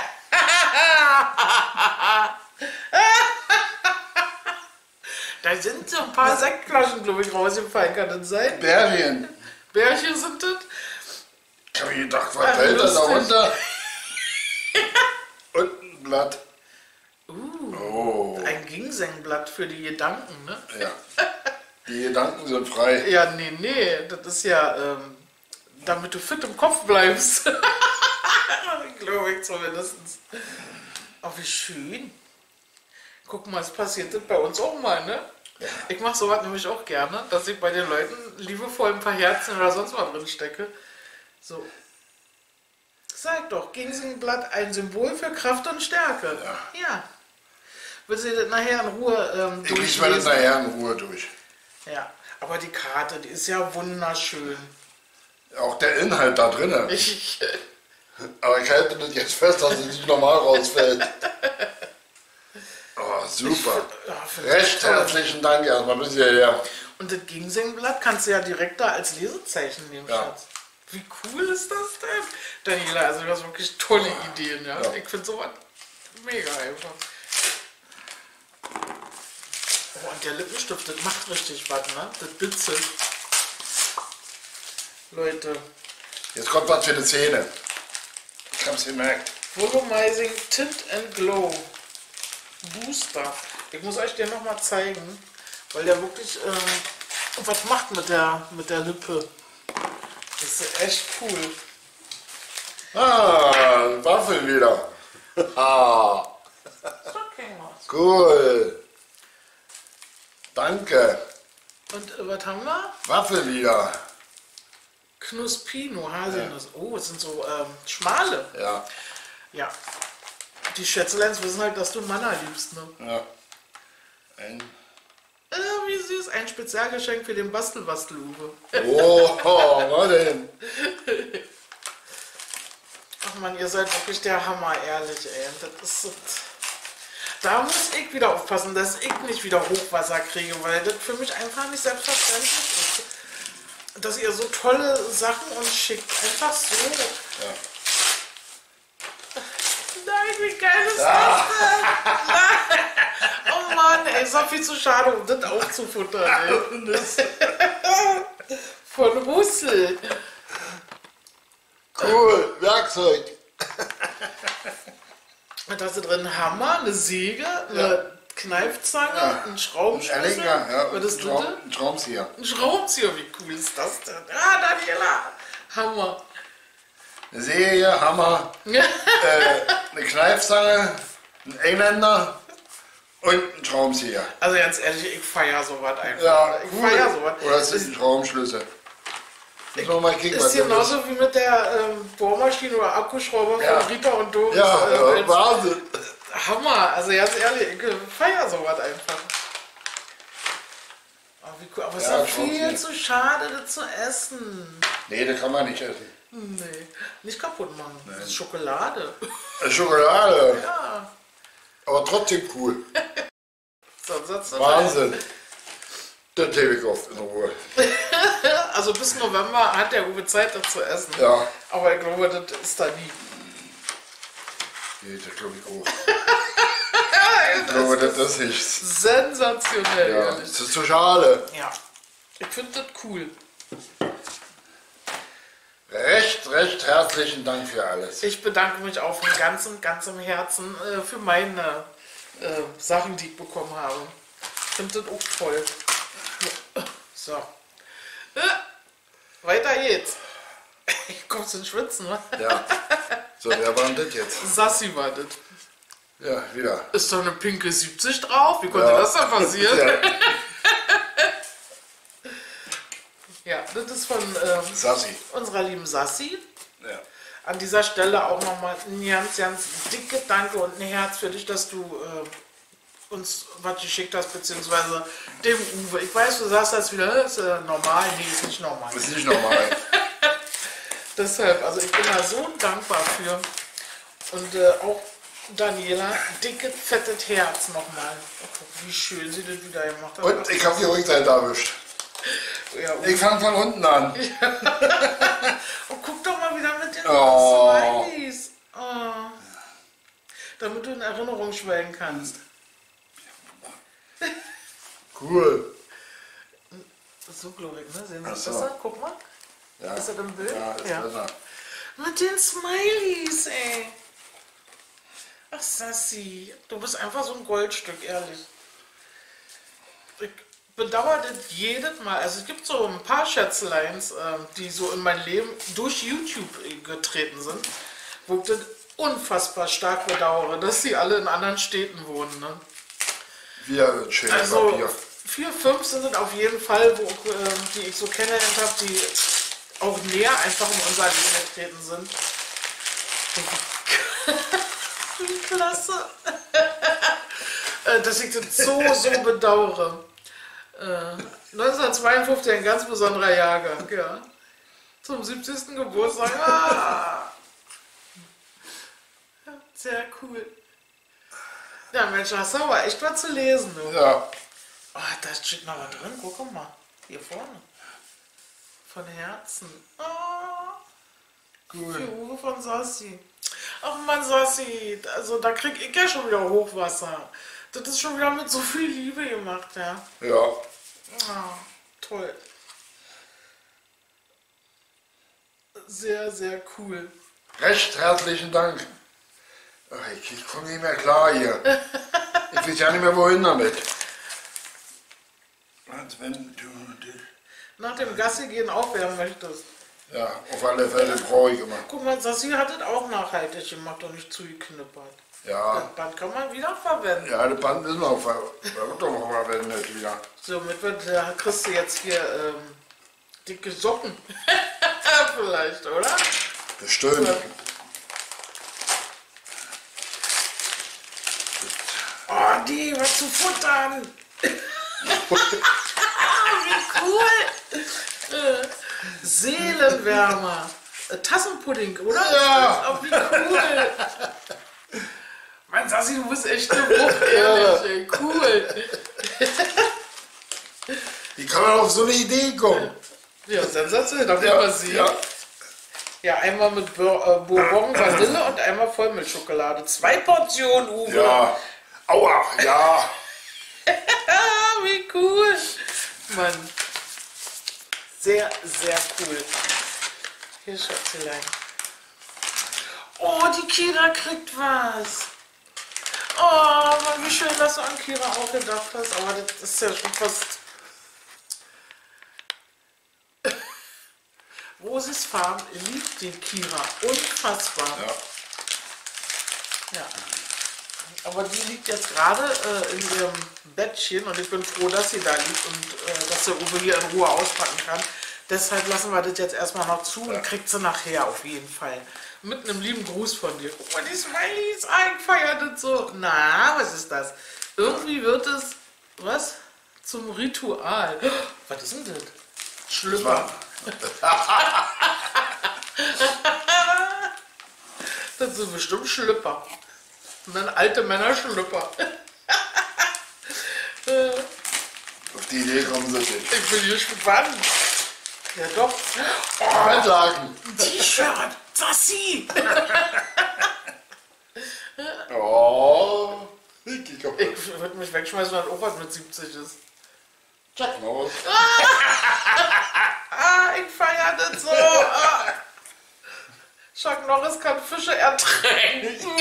Da sind so ein paar Sektflaschen, glaube ich, rausgefallen, kann das sein?
Bärchen.
Bärchen sind das?
Ich habe gedacht, was fällt da runter? Und ein Blatt.
Uh,
oh.
Ein Ginseng-Blatt für die Gedanken, ne?
Ja. Die Gedanken sind frei.
Ja, nee, nee, das ist ja, ähm, damit du fit im Kopf bleibst. Glaube ich zumindest. Oh, wie schön. Guck mal, es passiert das bei uns auch mal, ne?
Ja.
Ich mache sowas nämlich auch gerne, dass ich bei den Leuten liebevoll ein paar Herzen oder sonst was drin stecke. So. Sag doch, Ginsengblatt, ein Symbol für Kraft und Stärke.
Ja.
Ja. Willst du das nachher in Ruhe ähm,
durchlesen? Ich werde das nachher in Ruhe durch.
Ja, aber die Karte, die ist ja wunderschön.
Auch der Inhalt da drin.
Ich,
aber ich halte das jetzt fest, dass es nicht normal rausfällt. Oh, super. Ich, ja, Recht herzlichen Dank erstmal bis hierher.
Und das Ginsengblatt kannst du ja direkt da als Lesezeichen nehmen,
ja.
Schatz. Wie cool ist das denn? Daniela, also du hast wirklich tolle Ideen, ja. ja. Ich finde sowas mega einfach. Oh, und der Lippenstift, das macht richtig was, ne? Das bitzelt. Leute.
Jetzt kommt was für die Zähne. Ich hab's gemerkt.
Volumizing Tint and Glow Booster. Ich muss euch den nochmal zeigen, weil der wirklich ähm, was macht mit der, mit der Lippe. Das ist echt cool.
Ah, Waffeln wieder. Ah. Cool. Danke.
Und äh, was haben wir?
Waffellieder.
Knuspino, Haselnuss. Ja. Oh, es sind so ähm, schmale.
Ja.
Ja. Die Schätzeleins wissen halt, dass du Manna liebst, ne?
Ja. Ein.
Äh, wie süß. Ein Spezialgeschenk für den Bastelbastel-Uwe.
Oh, was denn?
Ach man, ihr seid wirklich der Hammer, ehrlich, ey. Das ist so. Da muss ich wieder aufpassen, dass ich nicht wieder Hochwasser kriege, weil das für mich einfach nicht selbstverständlich ist. Dass ihr so tolle Sachen uns schickt. Einfach so.
Ja.
Nein, wie geil ist ah. das denn? Oh Mann, ey, ist doch viel zu schade, um das aufzufuttern, ey. Von Hussel.
Cool, Werkzeug.
Da ist drin Hammer, eine Säge, eine ja. Kneifzange,
ja.
ein Schraubenschlüssel.
Ja, ja.
Was ist das?
Ein Schraubenzieher.
Ein Schraubenzieher, wie cool ist das denn? Ah, Daniela, Hammer.
Eine Säge, Hammer, äh, eine Kneifzange, ein Engländer und ein Schraubenzieher.
Also ganz ehrlich, ich feiere sowas einfach.
Ja,
ich
cool.
feiere sowas.
Oder es ist ein Schraubenschlüssel.
Ich, mal kicken, ist genauso ist. Wie mit der ähm, Bohrmaschine oder Akkuschrauber
ja.
von Rita und Doris.
Ja,
äh,
ja Wahnsinn.
Hammer, also ganz ehrlich, ich feiere sowas einfach. Oh, wie cool. Aber es ja, ist ja viel zu schade, das zu essen.
Nee, das kann man nicht essen.
Nee, nicht kaputt machen. Nee. Das ist Schokolade.
Schokolade?
Ja.
Aber trotzdem cool.
So,
Wahnsinn. Das hebe ich auf in Ruhe.
Also bis November hat der Uwe Zeit, das zu essen.
Ja.
Aber ich glaube, das ist da nie.
Nee, das glaube ich auch. Ich glaube, das ist nichts.
Sensationell.
Ja,
ehrlich.
das ist so schade.
Ja. Ich finde das cool.
Recht, recht herzlichen Dank für alles.
Ich bedanke mich auch von ganzem, ganzem Herzen äh, für meine äh, Sachen, die ich bekommen habe. Ich finde das auch toll. So. Äh, weiter geht's. Ich komme zum Schwitzen, ne?
Ja. So, wer war denn das jetzt?
Sassi war das.
Ja, wieder.
Ist da eine pinke siebzig drauf? Wie konnte
Ja.
das denn passieren?
Ja.
Ja, das ist von ähm,
Sassi.
unserer lieben Sassi.
Ja.
An dieser Stelle auch nochmal ein ganz, ganz dicke Danke und ein Herz für dich, dass du äh, uns was geschickt hast, beziehungsweise dem Uwe. Ich weiß, du sagst das wieder, das ist äh, normal. Nee, ist nicht normal.
Das ist nicht normal.
Deshalb, also ich bin da so dankbar für. Und äh, auch Daniela, dicke, fettes Herz nochmal. Oh, guck, wie schön sie das wieder gemacht hat.
Und ich habe die Rückseite erwischt.
Ja,
Ich fange von unten an.
und guck doch mal wieder mit den
Oh.
Smileys. Oh. Damit du in Erinnerung schwelgen kannst.
Cool.
So glaube ich, ne? Sehen Sie
Ach
das
so.
besser? Guck mal.
Ja.
Ist das im Bild?
Ja, ist
Ja.
besser.
Mit den Smileys, ey. Ach, Sassi. Du bist einfach so ein Goldstück, ehrlich. Ich bedauere das jedes Mal. Also es gibt so ein paar Schätzleins, ähm, die so in mein Leben durch YouTube getreten sind, wo ich das unfassbar stark bedauere, dass sie alle in anderen Städten wohnen. Ne?
Wir schönes
Also
Papier.
vier, fünf sind es auf jeden Fall, wo, ich, äh, die ich so kennengelernt habe, die auch näher einfach in unser Leben getreten sind. Wie klasse. Äh, dass ich das so, so bedauere. Äh, neunzehnhundertzweiundfünfzig, ein ganz besonderer Jahrgang, ja. Zum siebzigsten Geburtstag. Ah. Sehr cool. Ja, Mensch, hast du aber echt was zu lesen, du.
Ja.
Oh, da steht noch was drin. Guck mal. Hier vorne. Von Herzen. Oh.
Cool.
Für Uwe von Sassi. Ach Mann, Sassi. Also da krieg ich ja schon wieder Hochwasser. Das ist schon wieder mit so viel Liebe gemacht, ja.
Ja.
Oh, toll. Sehr, sehr cool.
Recht herzlichen Dank. Ach, ich ich komme nicht mehr klar hier. Ich weiß ja nicht mehr wohin damit. Und wenn du dich...
Nach dem Gassi gehen aufwärmen möchtest.
Ja, auf alle Fälle brauche ich immer.
Guck mal, Sassi hat das auch nachhaltig gemacht und nicht zugeknippert.
Ja.
Das Band kann man wieder verwenden.
Ja, das Band ist noch ver... Da wird doch noch mal verwendet wieder.
Somit wird, da kriegst du jetzt hier ähm, dicke Socken. Vielleicht, oder?
Bestimmt.
Oh, die, was zu futtern. Wie cool. Äh, Seelenwärmer. Äh, Tassenpudding, oder?
Ja.
Oh, wie cool. Mein Sassi, du bist echt eine Wucht, ehrlich. Ey. Cool.
Wie kann man auf so eine Idee kommen?
Ja, sensationell. Darf ich mal sehen?
Ja.
Ja, einmal mit Bur äh, Bourbon Vanille und einmal Vollmilchschokolade. Zwei Portionen, Uwe.
Ja. Aua, ja.
Wie cool. Mann. Sehr, sehr cool. Hier, Schatzelein. Oh, die Kira kriegt was. Oh, Mann, wie schön, dass du an Kira auch gedacht hast. Aber das ist ja schon fast... Rosis Farm liebt die Kira. Unfassbar.
Ja.
Ja. Aber die liegt jetzt gerade äh, in ihrem Bettchen und ich bin froh, dass sie da liegt und äh, dass der Uwe hier in Ruhe auspacken kann. Deshalb lassen wir das jetzt erstmal noch zu und kriegt sie nachher auf jeden Fall. Mit einem lieben Gruß von dir. Guck mal, die Smileys einfeiert und so. Na, was ist das? Irgendwie wird es, was? Zum Ritual. Was ist denn das? Schlüpper. Das sind bestimmt Schlüpper. Män- Alte Männerschlüpper.
Auf die Idee kommen sie nicht.
Ich bin gespannt. Ja doch.
Handlaken.
T-Shirt. Sassi.
Oh. Ich
würde mich wegschmeißen, wenn auch was mit siebzig ist.
Chuck Norris.
Ah, ich feiere das so. Ah. Chuck Norris kann Fische ertränken.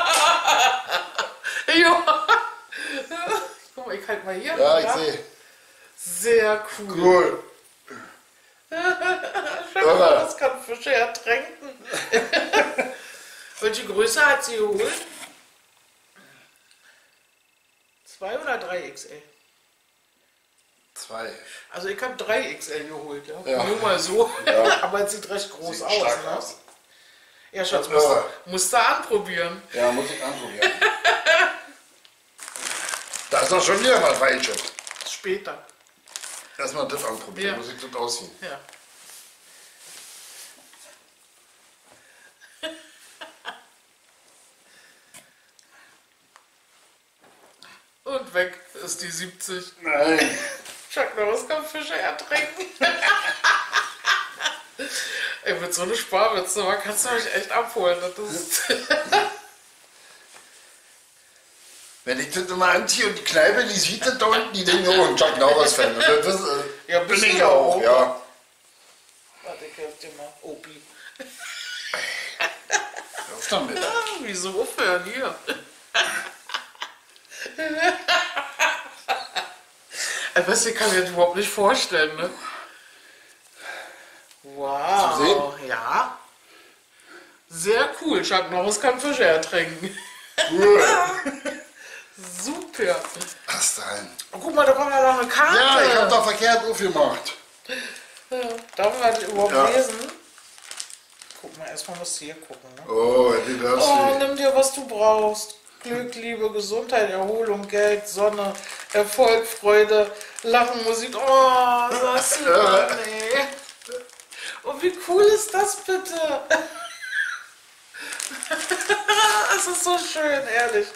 Ja. Guck mal, ich halt mal hier.
Ja, ich
oder?
sehe.
Sehr cool.
Cool.
Chuck Norris kann Fische ertränken. Welche Größe hat sie geholt? zwei oder drei X L?
Zwei.
Also ich habe drei X L geholt, ja.
Ja.
Nur mal so.
Ja.
Aber es sieht recht groß
Sieht
aus,
stark
ne?
aus.
Ja, Schatz,
Ja.
musst, du- musst du anprobieren.
Ja, muss ich anprobieren. Da ist doch schon wieder mal falsch.
Später.
Erstmal das anprobieren,
Ja.
muss ich das ausziehen.
Ja. Und weg ist die siebzig.
Nein.
Chuck Norris kann Fische ertränken. Ey, mit so einer Sparwitze, man kannst du mich echt abholen. Das ist
Wenn ich das immer anziehe und die Kneipe, die sieht das da unten, die denken, oh, ein Chuck Norris-Fan. Und das ist, äh,
Ja,
bin
bist
ich
du
ja auch,
auch.
ja.
Warte, ich helfe dir mal. Opi.
Auf damit.
Ah, wieso aufhören hier? Ich weiß, ich kann mir das überhaupt nicht vorstellen, ne? Wow.
Zu sehen?
Ja. Sehr cool. Chuck Norris kann Fische ertränken.
Cool.
Super.
Was denn?
Oh, guck mal, da kommt ja noch eine Karte.
Ja, ich hab doch verkehrt aufgemacht.
Ja, darf man das überhaupt
Ja.
lesen? Guck mal, erstmal musst du hier gucken. Ne?
Oh, die das
Oh, nimm dir, was du brauchst. Glück, Liebe, Gesundheit, Erholung, Geld, Sonne, Erfolg, Freude, Lachen, Musik. Oh, das ist nee. Und wie cool ist das bitte? Es ist so schön, ehrlich.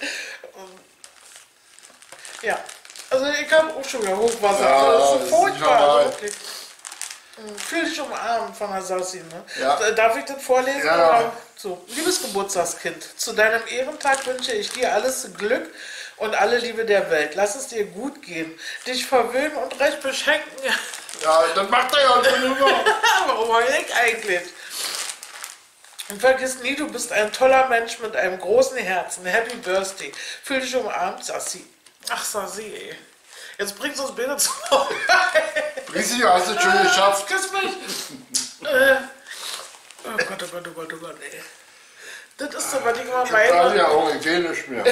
Ja, also ich habe auch schon wieder Hochwasser.
Ja,
das
das
ist
ist
so furchtbar.
nicht normal.
Also wirklich. Fühl dich umarmt von der Sassi, ne?
Ja.
Darf ich das vorlesen?
Ja.
Oder? So, liebes Geburtstagskind, zu deinem Ehrentag wünsche ich dir alles Glück und alle Liebe der Welt. Lass es dir gut gehen, dich verwöhnen und recht beschenken.
Ja, das macht er ja schon immer.
Warum heul ich eigentlich? Und vergiss nie, du bist ein toller Mensch mit einem großen Herzen. Happy Birthday. Fühl dich umarmt, Sassi. Ach, Sassi, ey. Jetzt bringst du uns bitte zurück.
Risi, du hast es schon geschafft.
Küss mich. äh. Oh Gott, oh Gott, oh Gott, oh Gott, ey. Das ist so, was ich immer
Ich habe
meine.
ja auch, ich sehe nicht mehr.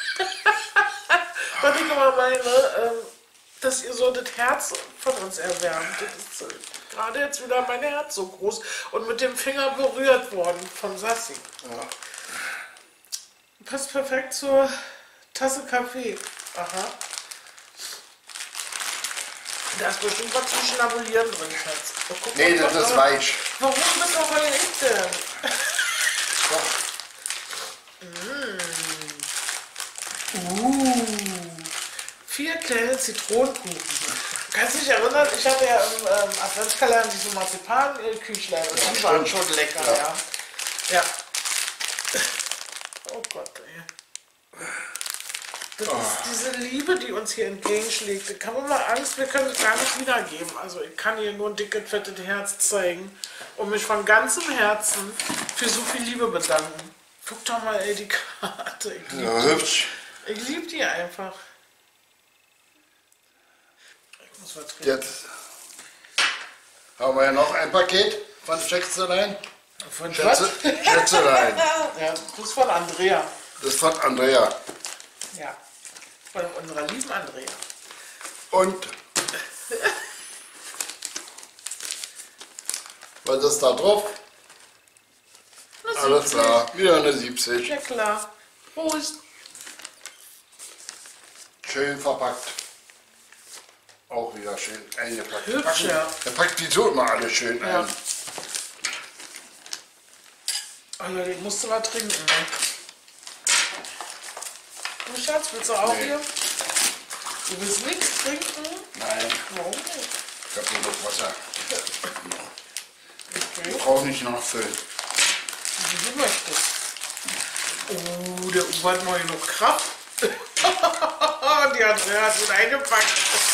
Was ich immer meine, ähm, dass ihr so das Herz von uns erwärmt. Das ist äh, gerade jetzt wieder mein Herz so groß und mit dem Finger berührt worden von Sassi.
Ja.
Passt perfekt zur Tasse Kaffee. Aha. Da ist bestimmt was zum Schnabulieren drin, Schatz. Oh, guck
Nee,
mal,
das ist
was-
weich.
Warum bist du heul ich denn? Uh, vier kleine Zitronenkuchen. Kannst du dich erinnern, ich hatte ja im ähm, Adventskalender diese Marzipan-Küchlein und die waren schon lecker, ja. Ja. Oh Gott, ey. Das ist diese Liebe, die uns hier entgegenschlägt. Ich habe immer Angst, wir können es gar nicht wiedergeben. Also ich kann hier nur ein dickes, fettes Herz zeigen und mich von ganzem Herzen für so viel Liebe bedanken. Guck doch mal, ey, die Karte. Ich liebe
Ja, hübsch.
ich lieb die einfach. Ich muss was trinken.
Jetzt haben wir ja noch ein Paket von Schätzelein.
Von
Schätze,
was?
Schätzelein.
Ja, das ist von Andrea.
Das ist von Andrea.
Ja, von unserer lieben Andrea.
Und was ist da drauf?
Na,
Alles
siebzig.
klar, wieder eine siebzig.
Ja klar. Prost.
Schön verpackt. Auch wieder schön eingepackt.
Hübsch,
Packen-
ja.
Er packt die so immer alle schön
Ja.
ein.
Alter, ich musste mal trinken. Ne? Du Schatz, willst du auch
Nee.
hier? Du willst nichts trinken?
Nein,
Warum nicht?
ich habe nur noch Wasser.
Okay,
Ich brauche nicht nachfüllen.
wie du möchtest. Oh, der Uwe hat noch genug Kraft. Die Andrea hat ihn eingepackt.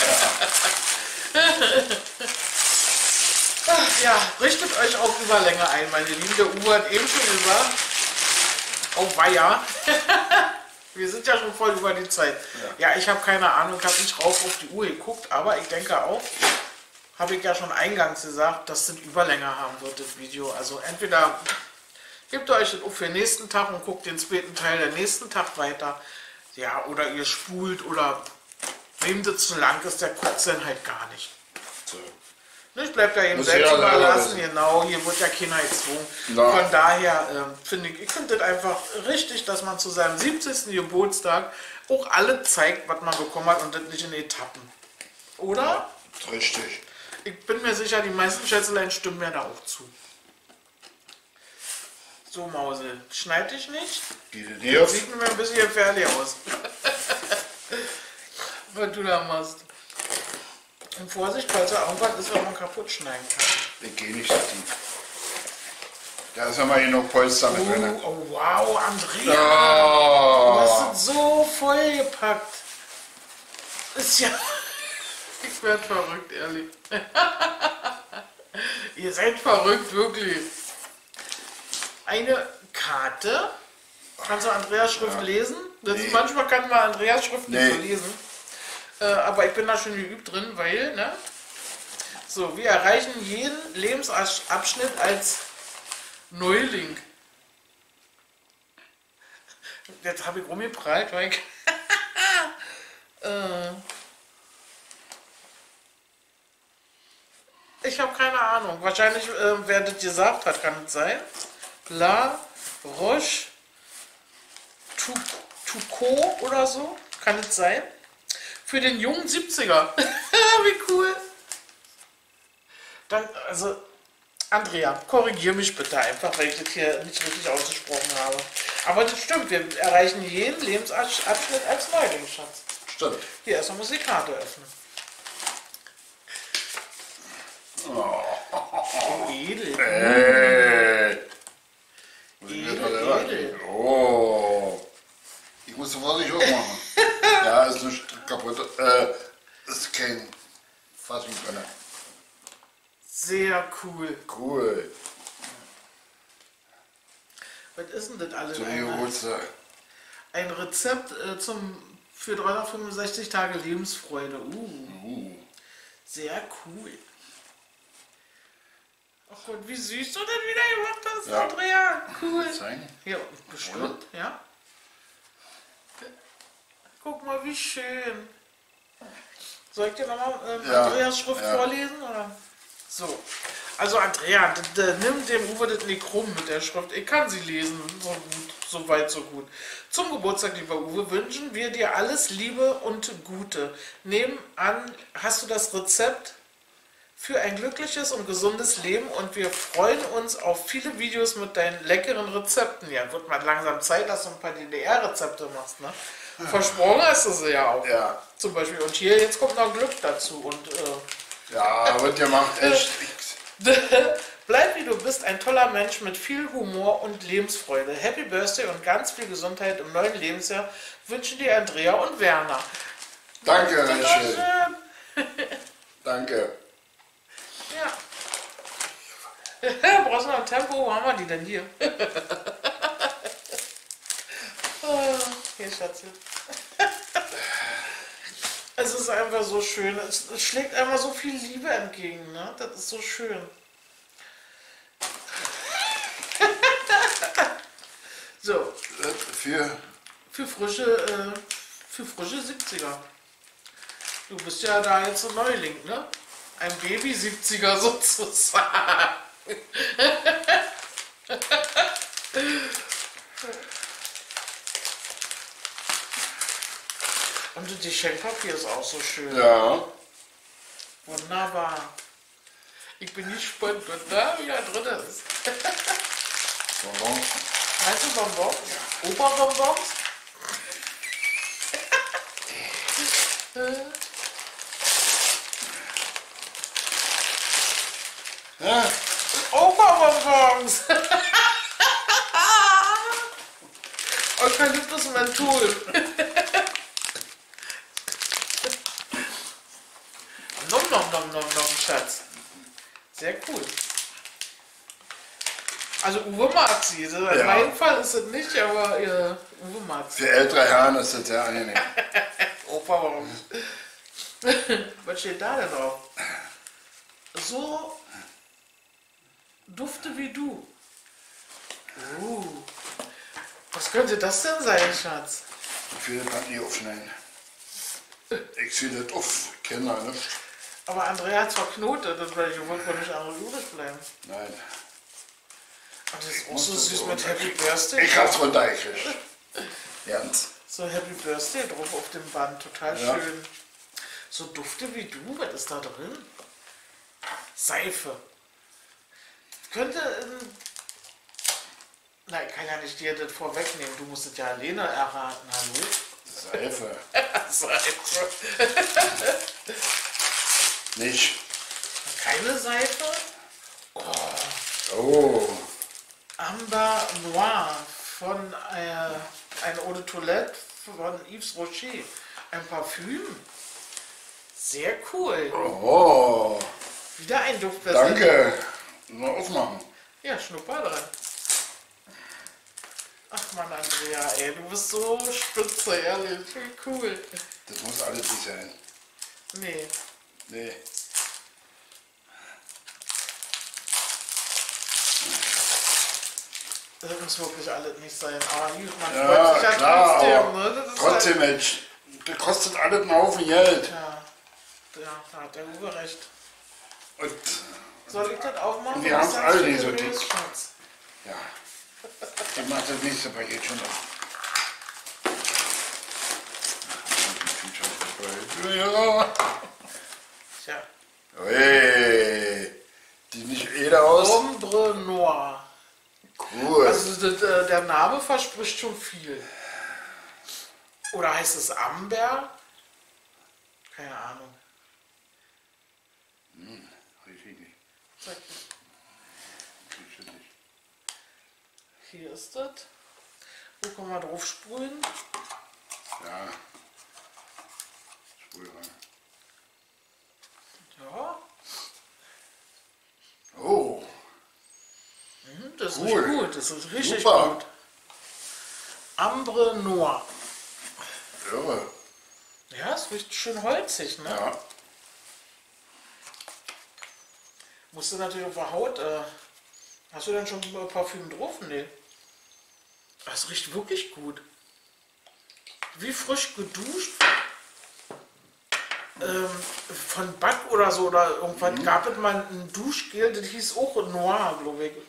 Ach, ja, richtet euch auf Überlänge ein, meine Lieben. Der Uwe hat eben schon gesagt, oh weia. Wir sind ja schon voll über die Zeit. Ja, ja ich habe keine Ahnung, ich habe nicht rauf auf die Uhr geguckt, aber ich denke auch, habe ich ja schon eingangs gesagt, dass das Überlänge haben wird, das Video. Also entweder gebt ihr euch das auf für den nächsten Tag und guckt den zweiten Teil der nächsten Tag weiter. Ja, oder ihr spult oder wem das zu lang ist, der guckt es dann halt gar nicht.
So.
Ich bleibt ja eben
Muss
selbst
jeder selber
überlassen,
wissen.
genau, hier wird ja keiner gezwungen.
Ja.
Von daher ähm, finde ich, ich finde das einfach richtig, dass man zu seinem siebzigsten Geburtstag auch alle zeigt, was man bekommen hat und das nicht in Etappen. Oder?
Ja, richtig.
Ich bin mir sicher, die meisten Schätzelein stimmen mir da auch zu. So, Mausel, schneid dich nicht.
Diese dir.
Sieht mir ein bisschen gefährlich aus. Was du da machst. Und Vorsicht, falls er irgendwas ist, was man kaputt schneiden kann.
Ich gehe nicht so tief. Da ist ja mal hier noch Polster mit drin.
Oh, oh wow, Andrea. Du
Oh.
hast es so vollgepackt. Ist ja... Ich werde verrückt, ehrlich. Ihr seid verrückt, wirklich. Eine Karte. Kannst du Andreas Schrift
Ja.
lesen? Das
Nee.
ist, manchmal kann man Andreas Schrift nicht
Nee.
so lesen. Äh, aber ich bin da schon geübt drin, weil, ne? So, wir erreichen jeden Lebensabschnitt als Neuling. Jetzt habe ich rumgeprallt, weil ich... äh, ich habe keine Ahnung. Wahrscheinlich, äh, wer das gesagt hat, kann es sein. La Roche Toucault oder so, kann es sein. Für den jungen siebziger. Wie cool. Dann, also, Andrea, korrigier mich bitte einfach, weil ich das hier nicht richtig ausgesprochen habe. Aber das stimmt, wir erreichen jeden Lebensabschnitt als Neuling, Schatz.
Stimmt.
Hier, erstmal muss ich die Karte öffnen.
Oh.
Oh, edel.
Ey. Muss ich mir
Edel,
doch selber
edel.
kriegen. Oh. Ich muss sofort nicht aufmachen. Ja, ist nicht kaputt. Äh, ist kein Fassungsbrenner.
Sehr cool.
Cool.
Was ist denn das alles?
Zum
Ein,
Geburtstag.
ein Rezept äh, zum, für dreihundertfünfundsechzig Tage Lebensfreude. Uh,
Uh.
sehr cool. Ach Gott, wie süß du das wieder gemacht hast,
Ja.
Andrea. Cool.
Zeigen?
Ja, bestimmt, ja. Guck mal, wie schön. Soll ich dir nochmal ähm,
Ja,
Andreas Schrift
ja.
vorlesen? Oder? So. Also Andrea, d- d- nimm dem Uwe das nicht rum mit der Schrift. Ich kann sie lesen. So gut, so weit, so gut. Zum Geburtstag, lieber Uwe, wünschen wir dir alles Liebe und Gute. Nebenan hast du das Rezept für ein glückliches und gesundes Leben und wir freuen uns auf viele Videos mit deinen leckeren Rezepten. Ja, wird mal langsam Zeit, dass du ein paar D D R-Rezepte machst, ne? Versprochen hast du sie ja auch.
Ja.
Zum Beispiel. Und hier, jetzt kommt noch Glück dazu. Und äh,
Ja, wird gemacht. Echt.
bleib wie du bist, ein toller Mensch mit viel Humor und Lebensfreude. Happy Birthday und ganz viel Gesundheit im neuen Lebensjahr wünschen dir Andrea und Werner.
Danke,
Das ist doch
Rachel.
schön.
Danke.
Ja. Brauchst du noch ein Tempo? Wo haben wir die denn hier? Oh, hier, Schatz. Es ist einfach so schön. Es, es schlägt einfach so viel Liebe entgegen. Ne? Das ist so schön. So,
Für.
für frische, äh, für frische siebziger. Du bist ja da jetzt ein Neuling, ne? Ein Baby siebziger sozusagen. Und das Geschenkpapier ist auch so schön.
Ja.
Wunderbar. Ich bin gespannt, was da wieder drin ist.
Bonbons.
Meinst du Bonbons? Ja. Opa-Bonbons?
Ja.
Opa-Bonbons! Eukalyptus Menthol. Nom nom nom nom nom, Schatz. Sehr cool. Also Uwe mag sie. In
Ja.
meinem Fall ist es nicht, aber äh, Uwe mag sie.
Für ältere Herren ist das sehr angenehm.
Opa, warum? Was steht da denn drauf? So dufte wie du. Uh. Was könnte das denn sein, Schatz?
Ich will das nicht aufschneiden. Ich sehe das auf, kenne da nicht.
Aber Andrea hat zwar knotet, das weil ich wollte wohl nicht andere übrig bleiben.
Nein.
Und das ist auch so süß mit Happy Birthday.
Ich hab's runtergekriegt. Ganz.
So Happy Birthday drauf auf dem Band, total
Ja.
schön. So dufte wie du, was ist da drin? Seife. Könnte, ähm, nein, ich kann ja nicht dir das vorwegnehmen, du musst es ja alleine erraten, hallo?
Seife.
Seife.
Nicht.
Keine Seife? Oh.
Oh.
Amber Noir von äh, eine Eau de Toilette von Yves Rocher. Ein Parfüm. Sehr cool.
Oh.
Wieder ein Duft.
Danke. Mal aufmachen.
Ja, Schnupper dran. Ach man, Andrea, ey, du bist so spitze, ehrlich. Wie cool.
Das muss alles nicht sein.
Nee.
Nee.
Das muss wirklich alles nicht sein. Aber gut, man
Ja,
freut sich ja
klar,
trotzdem.
aber
Ne? Das ist
trotzdem, Mensch. Das kostet alles einen Haufen Geld.
Halt, ja, ja, da hat der Uwe recht.
Und
Soll ich das auch machen?
Wir haben's
Das
alle
ist
nicht so
gelöst,
dick.
Schatz.
ja. Ich mach das nächste Paket schon auf. Ja.
Tja.
Hey. Die nicht jeder aus.
Ombre Noir.
Cool.
Also das, äh, der Name verspricht schon viel. Oder heißt es Amber? Keine Ahnung.
Hm, richtig nicht.
Zeig mal.
Richtig nicht.
Hier ist das. Wo kann man drauf sprühen?
Ja. Spul rein.
Ja.
Oh.
Mhm, das ist
Cool.
gut. Das ist richtig
Super.
gut. Ambre Noir.
Irre.
Ja, es riecht schön holzig, ne?
Ja.
Musst du natürlich auf der Haut. Äh, hast du denn schon Parfüm drauf? Nee. Das riecht wirklich gut. Wie frisch geduscht. Ähm, von Bad oder so oder irgendwas
Mhm.
gab es mal ein Duschgel, das hieß auch Noir, glaube ich.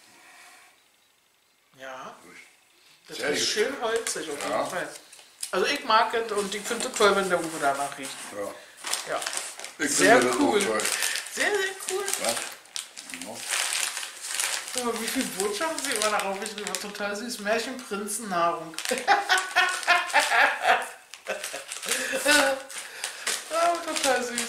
Ja, das
Sehr
ist
gut.
schön holzig auf jeden
Ja.
Fall. Also ich mag es und ich finde es toll, wenn der Uwe danach riecht.
Ja.
Ja,
Ich
sehr
finde das
cool.
auch toll.
Sehr, sehr cool.
Was? No.
Guck mal, wie viele Botschaften sie immer darauf ich war total süß. Märchenprinzennahrung. Ah, total süß.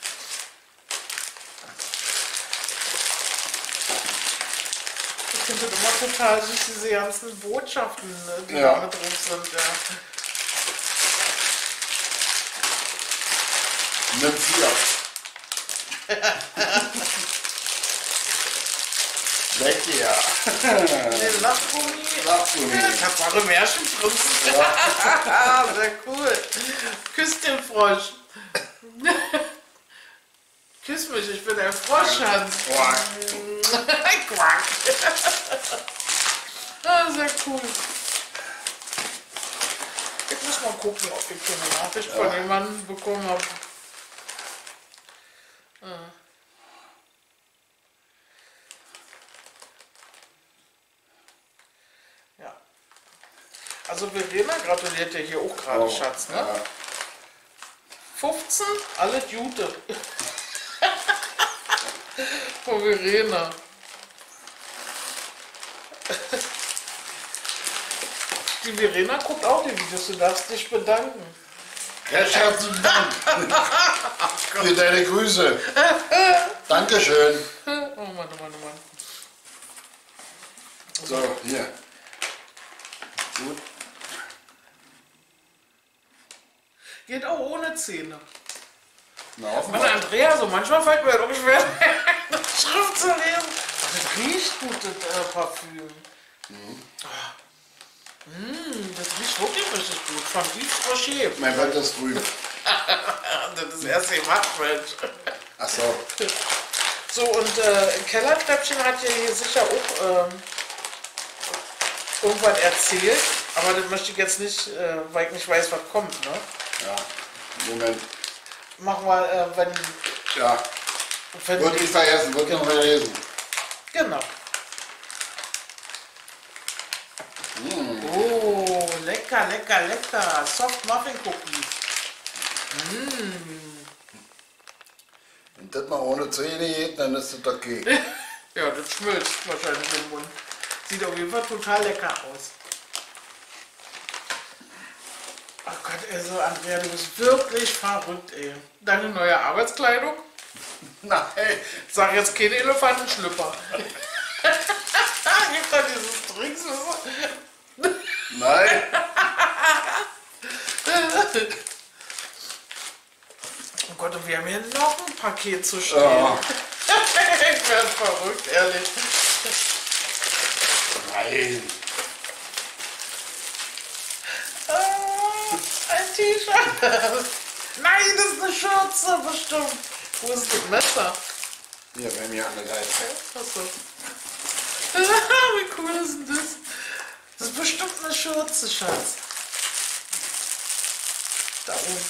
Ich finde das immer total süß, diese ganzen Botschaften, ne, die
Ja.
da mit drauf sind. Ja.
Nimm vier. Weg hier.
Den Lachgummi.
Lachgummi.
Ja, Tatsache Märchenprinzen. Ja. Sehr cool. Küss den Frosch. Küss mich, ich bin der Frosch, Hans.
Quack.
Quack. Ah, sehr cool. Ich muss mal gucken, ob ich hier eine Nachricht von
Ja.
jemandem bekommen habe. Ah. Ja. Also Verena gratuliert dir hier auch gerade,
Oh,
Schatz, ne?
ja.
fünfzehn, alle Jute. Von Verena. Die Verena guckt auch die Videos, du darfst dich bedanken.
Recht herzlichen Dank für deine Grüße. Dankeschön.
Oh Mann, oh Mann, oh Mann.
So, hier. Gut.
Geht auch ohne Zähne.
Na,
Und
offenbar.
Andrea, so manchmal fällt mir doch schwer, eine Schrift zu lesen. Das riecht gut, das äh, Parfüm. Mhm. Oh. Mm, das riecht wirklich richtig gut. Von Yves Rocher.
Mein Gott, das ist grün.
Das ist das erste gemacht, Mensch.
Ach so.
So, und äh, Kellertreppchen hat ja hier sicher auch ähm, irgendwas erzählt. Aber das möchte ich jetzt nicht, äh, weil ich nicht weiß, was kommt, ne?
Ja, Moment.
Machen wir, äh, wenn...
Ja,
wenn
wird nicht vergessen, wird noch vergessen.
Genau. Mm. Oh, lecker, lecker, lecker. Soft Muffin Cookies. Mm.
Wenn das mal ohne Zähne geht, dann ist das okay.
Ja, das schmilzt wahrscheinlich im Mund. Sieht auf jeden Fall total lecker aus. Oh Gott, also Andrea, du bist wirklich verrückt, ey. Deine neue Arbeitskleidung?
Nein.
Sag jetzt keine Elefantenschlüpper. Gibt da dieses Drinks?
Nein.
Oh Gott, und wir haben hier noch ein Paket zu stehen.
Ja.
Ich werde verrückt, ehrlich.
Nein.
Ah, ein T-Shirt. Nein, das ist eine Schürze, bestimmt. Wo ist das Messer?
Hier, bei mir an der Seite.
Achso. Wie cool ist denn das? Das ist bestimmt eine Schürze, Schatz. Da oben.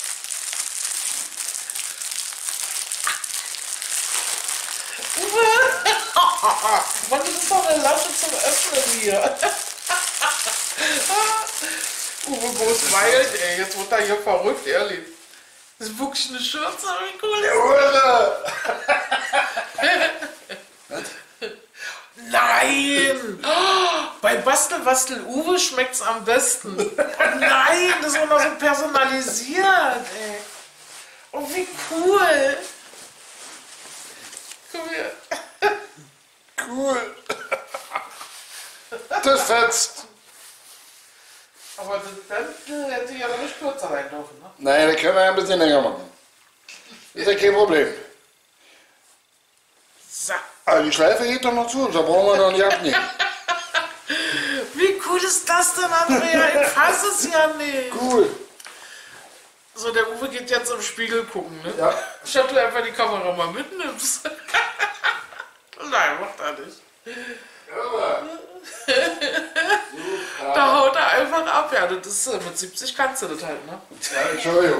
Mann, das ist doch eine Lasche zum Öffnen hier. Uwe Großweilt, ey, jetzt wird er hier verrückt, ehrlich. Das ist wirklich eine Schürze, wie cool ist das? Nein! Oh, bei Bastel Bastel Uwe schmeckt's am besten. Oh nein, das ist auch noch so personalisiert, ey. Oh, wie cool. Komm her.
Cool. Das fetzt.
Aber das Band hätte ja noch nicht kürzer sein dürfen, ne?
Nein, das können wir ein bisschen länger machen. Ist ja kein Problem.
So.
Aber die Schleife geht doch noch zu, da brauchen wir noch nicht abnehmen.
Wie cool ist das denn, Andrea? Ich fasse es ja nicht.
Cool.
So, der Uwe geht jetzt im Spiegel gucken, ne?
Ja.
Statt du einfach die Kamera mal mitnimmst. Nein, macht er nicht. Da haut er einfach ab. Ja, das ist, mit siebzig kannst du das halt, ne?
Ja, Entschuldigung.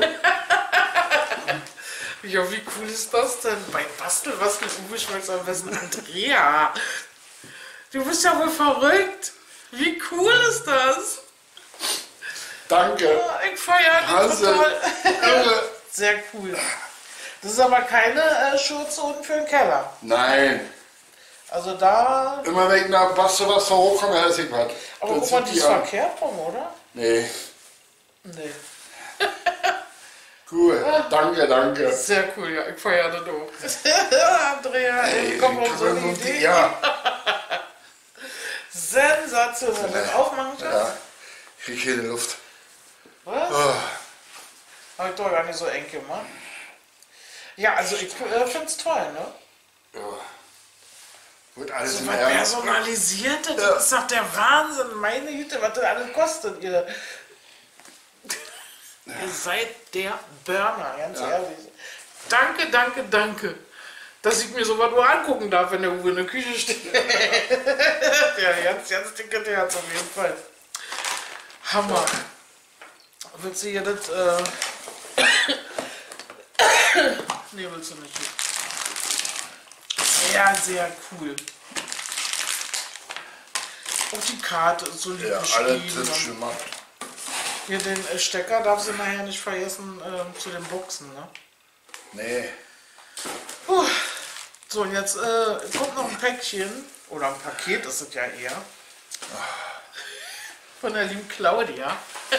Ja, wie cool ist das denn? Bei Bastel, was mit Uwe schmeckt am besten? Andrea, du bist ja wohl verrückt. Wie cool ist das?
Danke.
Ich feiere dich
Also,
total. Sehr cool. Das ist aber keine äh, Schürze unten für den Keller.
Nein.
Also da...
Immer wenn ich nach Bastel was so hochkomme, esse ich was.
Aber
Dann
guck mal,
zieht
die ist
an.
verkehrt rum, oder?
Nee.
Nee.
Cool. Danke, danke.
Sehr cool, ja. Ich feiere das auch. Andrea, ey, komm auf so eine Idee.
Ja.
Sensationell. Wenn du aufmachen kannst.
Ja. Ich krieg hier die Luft.
Was?
Oh.
Hab ich doch gar nicht so eng gemacht. Ja, also ich äh, finde es toll, ne?
Ja. Wird alles
So
im
was
Ernst.
Personalisierte, das
Ja.
ist doch der Wahnsinn. Meine Güte, was das alles kostet, ihr. Ihr seid der Burner, ganz
Ja.
ehrlich. Danke, danke, danke, dass ich mir sowas nur angucken darf, wenn der Uwe in der Küche steht. Ja, ganz, ganz dicke Herz auf jeden Fall. Hammer. Willst du hier das, äh... nee, willst du nicht. Sehr, sehr cool. Auch die Karte ist so lieb
Ja, alles
geschrieben.
hübsch gemacht.
Hier den äh, Stecker darfst du nachher nicht vergessen ähm, zu den Boxen, ne?
Nee.
Puh. So, und jetzt äh, kommt noch ein Päckchen. Oder ein Paket ist es ja eher. Von der lieben Claudia.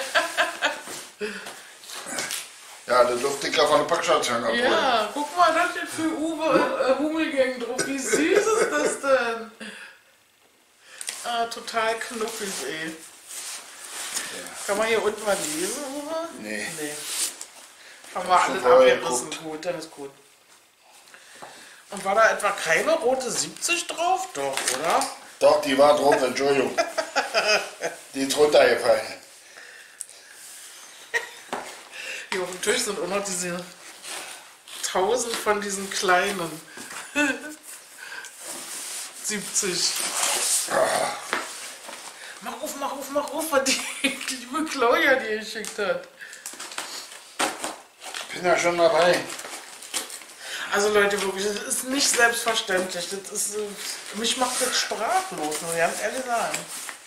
Ja, das durfte ich ja von der Packstation abholen.
Ja, guck mal, das steht für Uwe äh, Hummelgang drauf. Wie süß ist das denn? Ah, total knuffig, ey. Ja. Kann man hier unten mal lesen, Uwe?
Nee.
Nee. Haben wir alles abgerissen. Gut, dann ist gut. Und war da etwa keine rote siebzig drauf? Doch, oder?
Doch, die war drauf, Entschuldigung. Die ist runtergefallen.
Hier auf dem Tisch sind auch noch diese tausend von diesen kleinen siebzig. Mach auf, mach auf, mach auf, was die liebe Claudia dir geschickt hat.
Ich bin ja schon dabei.
Also Leute, wirklich, das ist nicht selbstverständlich. Das ist, mich macht das sprachlos, muss ich ganz ehrlich sagen.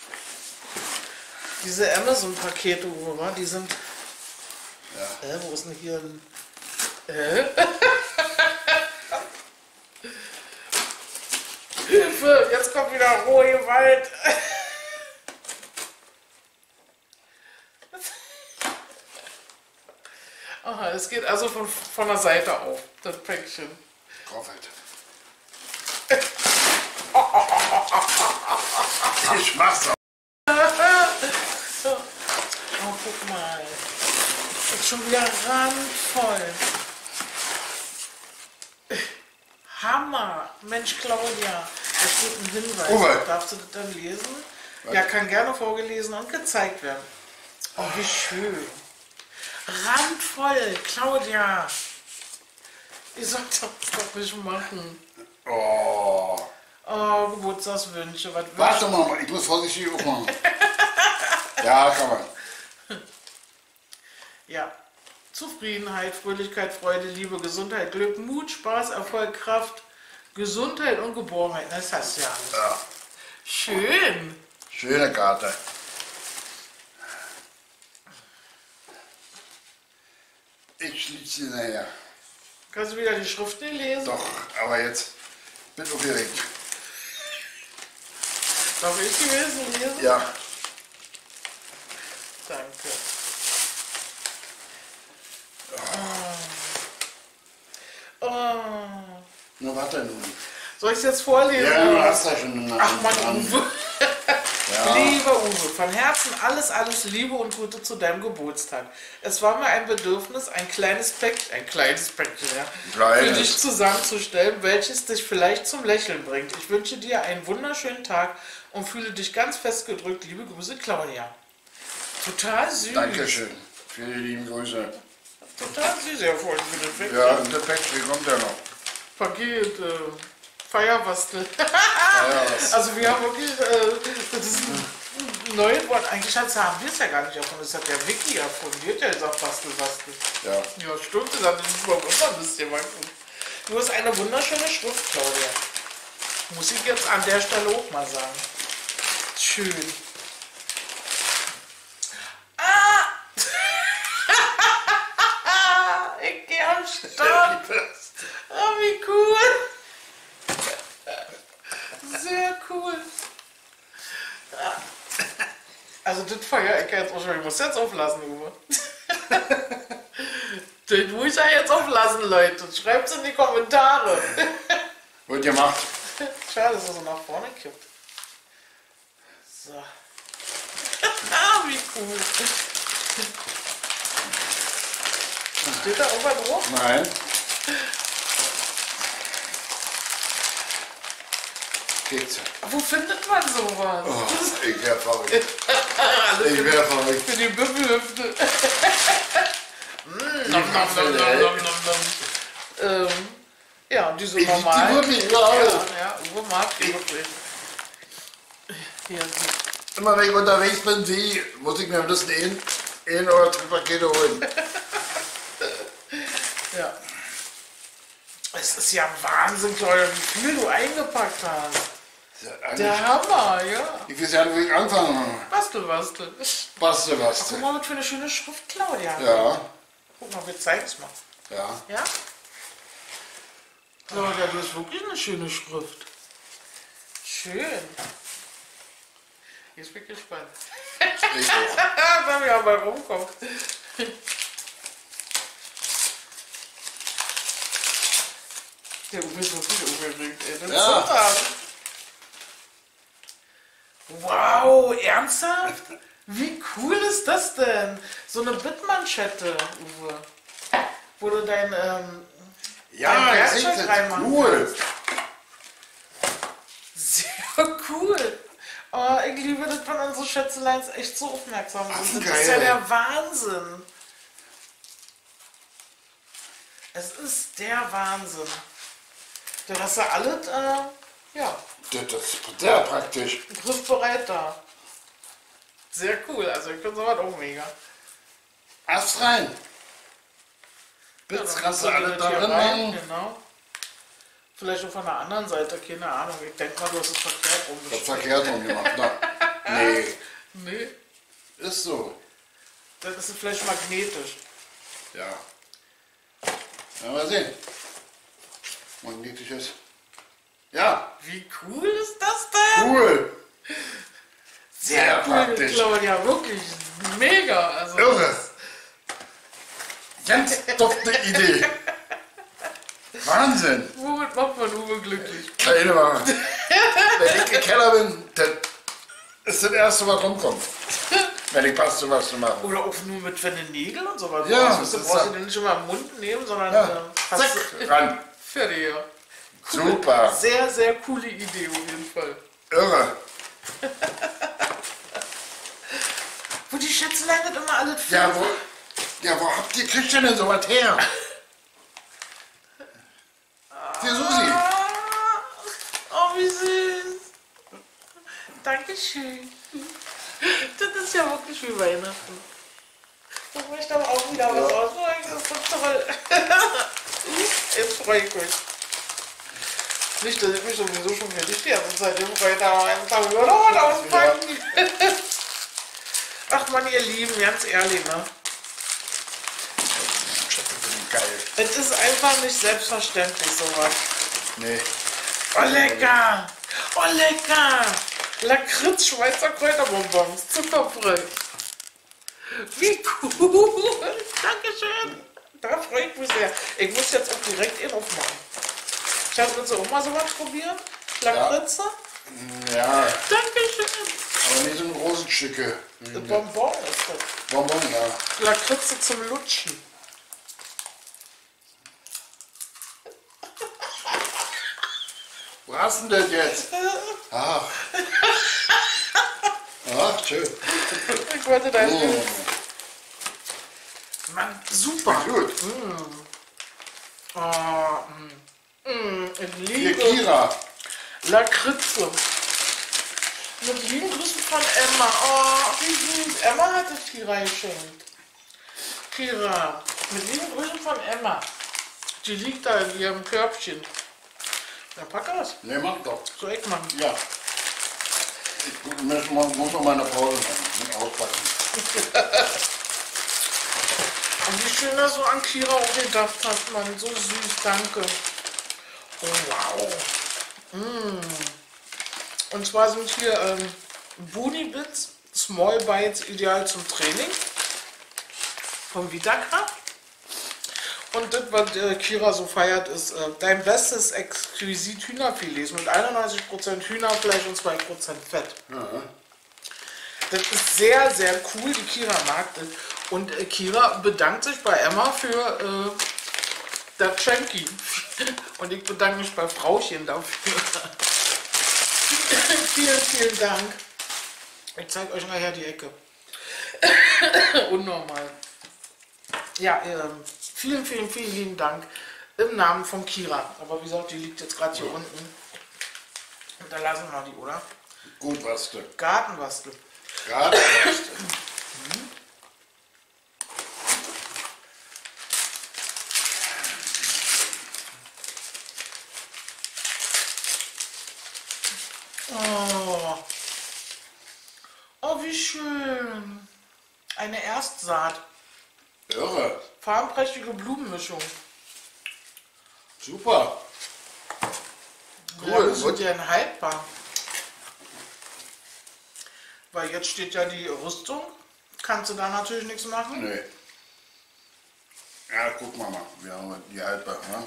Diese Amazon-Pakete, die sind...
Ja.
Äh, wo ist denn hier ein... Äh? Hilfe, jetzt kommt wieder rohe Gewalt. Aha, es geht also von, von der Seite auf, das Päckchen.
Drauf halt. Ich mach's auch.
Oh, guck mal. Ist schon wieder randvoll. Hammer. Mensch, Claudia. Da steht ein Hinweis.
Uwe.
Darfst du das dann lesen?
Was?
Ja, kann gerne vorgelesen und gezeigt werden. Oh, wie schön. Randvoll, Claudia. Ich soll das doch nicht machen.
Oh.
Oh, Geburtstagswünsche. Was
Warte mal, ich muss vorsichtig aufmachen. Ja, kann man.
Ja. Zufriedenheit, Fröhlichkeit, Freude, Liebe, Gesundheit, Glück, Mut, Spaß, Erfolg, Kraft, Gesundheit und Geborgenheit. Das hast du ja alles.
Ja.
Schön.
Schöne Karte. Ich schließe sie nachher.
Kannst du wieder die Schrift nicht lesen?
Doch, aber jetzt bin ich aufgeregt.
Darf ich gewesen lesen?
Ja.
Danke. Oh. Oh.
Nur warte nun.
Soll ich es jetzt vorlesen?
Ja, du hast ja schon eine
Ach Mann,
dran.
Uwe.
Ja.
Lieber Uwe, von Herzen alles, alles Liebe und Gute zu deinem Geburtstag. Es war mir ein Bedürfnis, ein kleines Päckchen, ein kleines Päckchen, ja,
Kleines.
für dich zusammenzustellen, welches dich vielleicht zum Lächeln bringt. Ich wünsche dir einen wunderschönen Tag und fühle dich ganz fest gedrückt. Liebe Grüße, Claudia. Total süß.
Dankeschön für die lieben Grüße.
Total süß, ja, voll für das Päckchen.
Ja, und der Päckchen kommt ja noch.
Paket, äh, Feierbastel.
was.
Also wir haben wirklich, äh, das ist ein neues Wort. Eigentlich haben wir es ja gar nicht erfunden. Das hat der Wiki erfunden. Die hat ja gesagt, Bastel, Bastel.
Ja.
Ja, stimmt. Das hat uns überwundert ein bisschen. Du hast eine wunderschöne Schrift, Claudia. Muss ich jetzt an der Stelle auch mal sagen. Schön. Ah! Ich gehe am Start. Oh, wie cool. Sehr cool. Ja. Also das feiere ich jetzt auch schon. Ich muss jetzt auflassen, Uwe. Das muss ich ja jetzt auflassen, Leute. Schreibt es in die Kommentare.
Wird gemacht.
Schade, dass er so nach vorne kippt. So. Ah, wie cool. Steht da irgendwas drauf?
Nein. Kekse.
Wo findet man sowas?
Oh, ich wär verrückt.
Alles
Ich wär verrückt.
für die Büffelhüfte. mm, nom, nom, nom, nom, nom, nom, nom. Ähm, ja, und diese
Ich lieb die
normalen.
wirklich, ja.
Ja, ja, Uwe mag die wirklich. Hier, so.
Immer wenn ich unterwegs bin, sie, muss ich mir am besten ein, ein oder zwei Pakete holen.
Ja. Es ist ja Wahnsinn, Claudia, wie viel du eingepackt hast.
Ja,
Der Hammer, ja.
ich weiß ja nicht, wo ich anfangen.
Bastel, bastel.
Bastel,
Guck
bastel.
mal, was für eine schöne Schrift, Claudia.
Ja,
Guck mal, wir zeigen es mal.
ja.
Ja? Claudia, du hast wirklich eine schöne Schrift. Schön. Jetzt bin ich gespannt.
Ich auch.
Wenn wir aber rumkommen. Der Uwe ist wirklich unbedingt, ey. Das ist
Ja.
super. Wow, ernsthaft? Wie cool ist das denn? So eine Bitmanschette, Uwe. Wo du dein, ähm,
Ja,
dein
das
Werkzeug
ist
reinmachen
cool.
Sehr cool. Oh, ich liebe das, wenn unsere Schätzeleins echt so aufmerksam sind. Das
geil.
ist ja der Wahnsinn. Es ist der Wahnsinn. Da hast du alles, äh, ja,
Das das ist sehr praktisch.
griffbereit da. Sehr cool, also ich finde sowas auch mega.
Ast rein.
Ja,
Bits
dann
kannst du
machst
alle
das hier
darin
rein,
machen.
Genau. Vielleicht auch von der anderen Seite, keine Ahnung. Ich denke mal, du hast es verkehrt
Ich hab
umgestellt.
verkehrt rum gemacht. Na, nee,
Nee,
ist so.
das ist vielleicht magnetisch.
Ja. Ja, mal sehen. Magnetisches. Ja,
Wie cool ist das denn?
cool.
Sehr
Sehr
cool,
praktisch.
Claudia, wirklich mega. Also,
Irre. Ganz dufte Idee. Wahnsinn.
womit macht man Uwe glücklich?
Keine Ahnung. Wenn ich im Keller bin, das ist das Erste, was rumkommt. Wenn ich passte, was zu machen.
Oder auch nur mit wenn du Nägel und so was.
Ja,
brauchst. Du
das
brauchst
ist
du den nicht immer im Mund nehmen, sondern
Ja.
äh, hast
Zack,
du
ran.
fertig. Ja.
Super.
Sehr, sehr coole Idee auf jeden Fall.
Irre.
Wo die Schätzelein das immer alles
Ja, wo, ja, wo habt ihr, kriegt ihr denn sowas her? Die Susi.
Ah, oh, wie süß. Dankeschön. Das ist ja wirklich wie Weihnachten. Ich möchte aber auch wieder was
Ja.
ausprobieren. Das ist so toll. Jetzt freue ich mich. Nicht, dass ich mich sowieso schon fertig die ganze Zeit gefreut habe, einen Tag über noch was auspacken. Ach man, ihr Lieben, ganz ehrlich, ne?
Geil.
Es ist einfach nicht selbstverständlich, sowas.
Nee.
Oh, lecker! Oh, lecker! Lakritz Schweizer Kräuterbonbons, zuckerfrei. Wie cool! Dankeschön! Da freue ich mich sehr. Ich muss jetzt auch direkt in aufmachen. Ich habe uns auch mal sowas probiert. Lakritze.
Ja,
Dankeschön!
aber nicht so in großen Stücke.
Das Bonbon ist das.
Bonbon, ja.
Lakritze zum Lutschen.
Wo hast du denn das jetzt? Ach. Ach, schön.
Ich wollte dein
Oh,
Mann, super.
gut.
Oh, mm, mm, ich
Hier,
liebe
Kira.
Lakritze. Mit lieben Grüßen von Emma. Oh, wie süß. Emma hat es Kira geschenkt. Kira, mit lieben Grüßen von Emma. Die liegt da in ihrem Körbchen. Ja, pack aus.
Ne, mach doch.
So ich machen.
Ja. Ich muss, muss noch mal eine Pause machen. Nicht auspacken.
Und wie schön, dass du an Kira auch gedacht hast, Mann. So süß, danke. Oh, wow. Mm. Und zwar sind hier ähm, Boonie Bits, Small Bites, ideal zum Training. Vom Vitakraft. Und das, was äh, Kira so feiert, ist äh, dein bestes exquisit Hühnerfilet mit einundneunzig Prozent Hühnerfleisch und zwei Prozent Fett.
Ja.
Das ist sehr, sehr cool. Die Kira mag das. Und äh, Kira bedankt sich bei Emma für äh, das Schenki. Und ich bedanke mich bei Frauchen dafür. Vielen, vielen Dank. Ich zeige euch nachher die Ecke. Unnormal. Ja, ähm, vielen, vielen, vielen lieben Dank im Namen von Kira. Aber wie gesagt, die liegt jetzt gerade hier unten. Und da lassen wir die, oder?
Gut, was du.
Gartenbastel.
Gerade was du.
Oh. Oh, wie schön. Eine Erstsaat.
Irre.
Farbenprächtige Blumenmischung.
Super.
Wie lange
Cool.
sind die denn haltbar? Weil jetzt steht ja die Rüstung. Kannst du da natürlich nichts machen.
Nee. Ja, guck mal mal. Wir haben die halbe. Ne?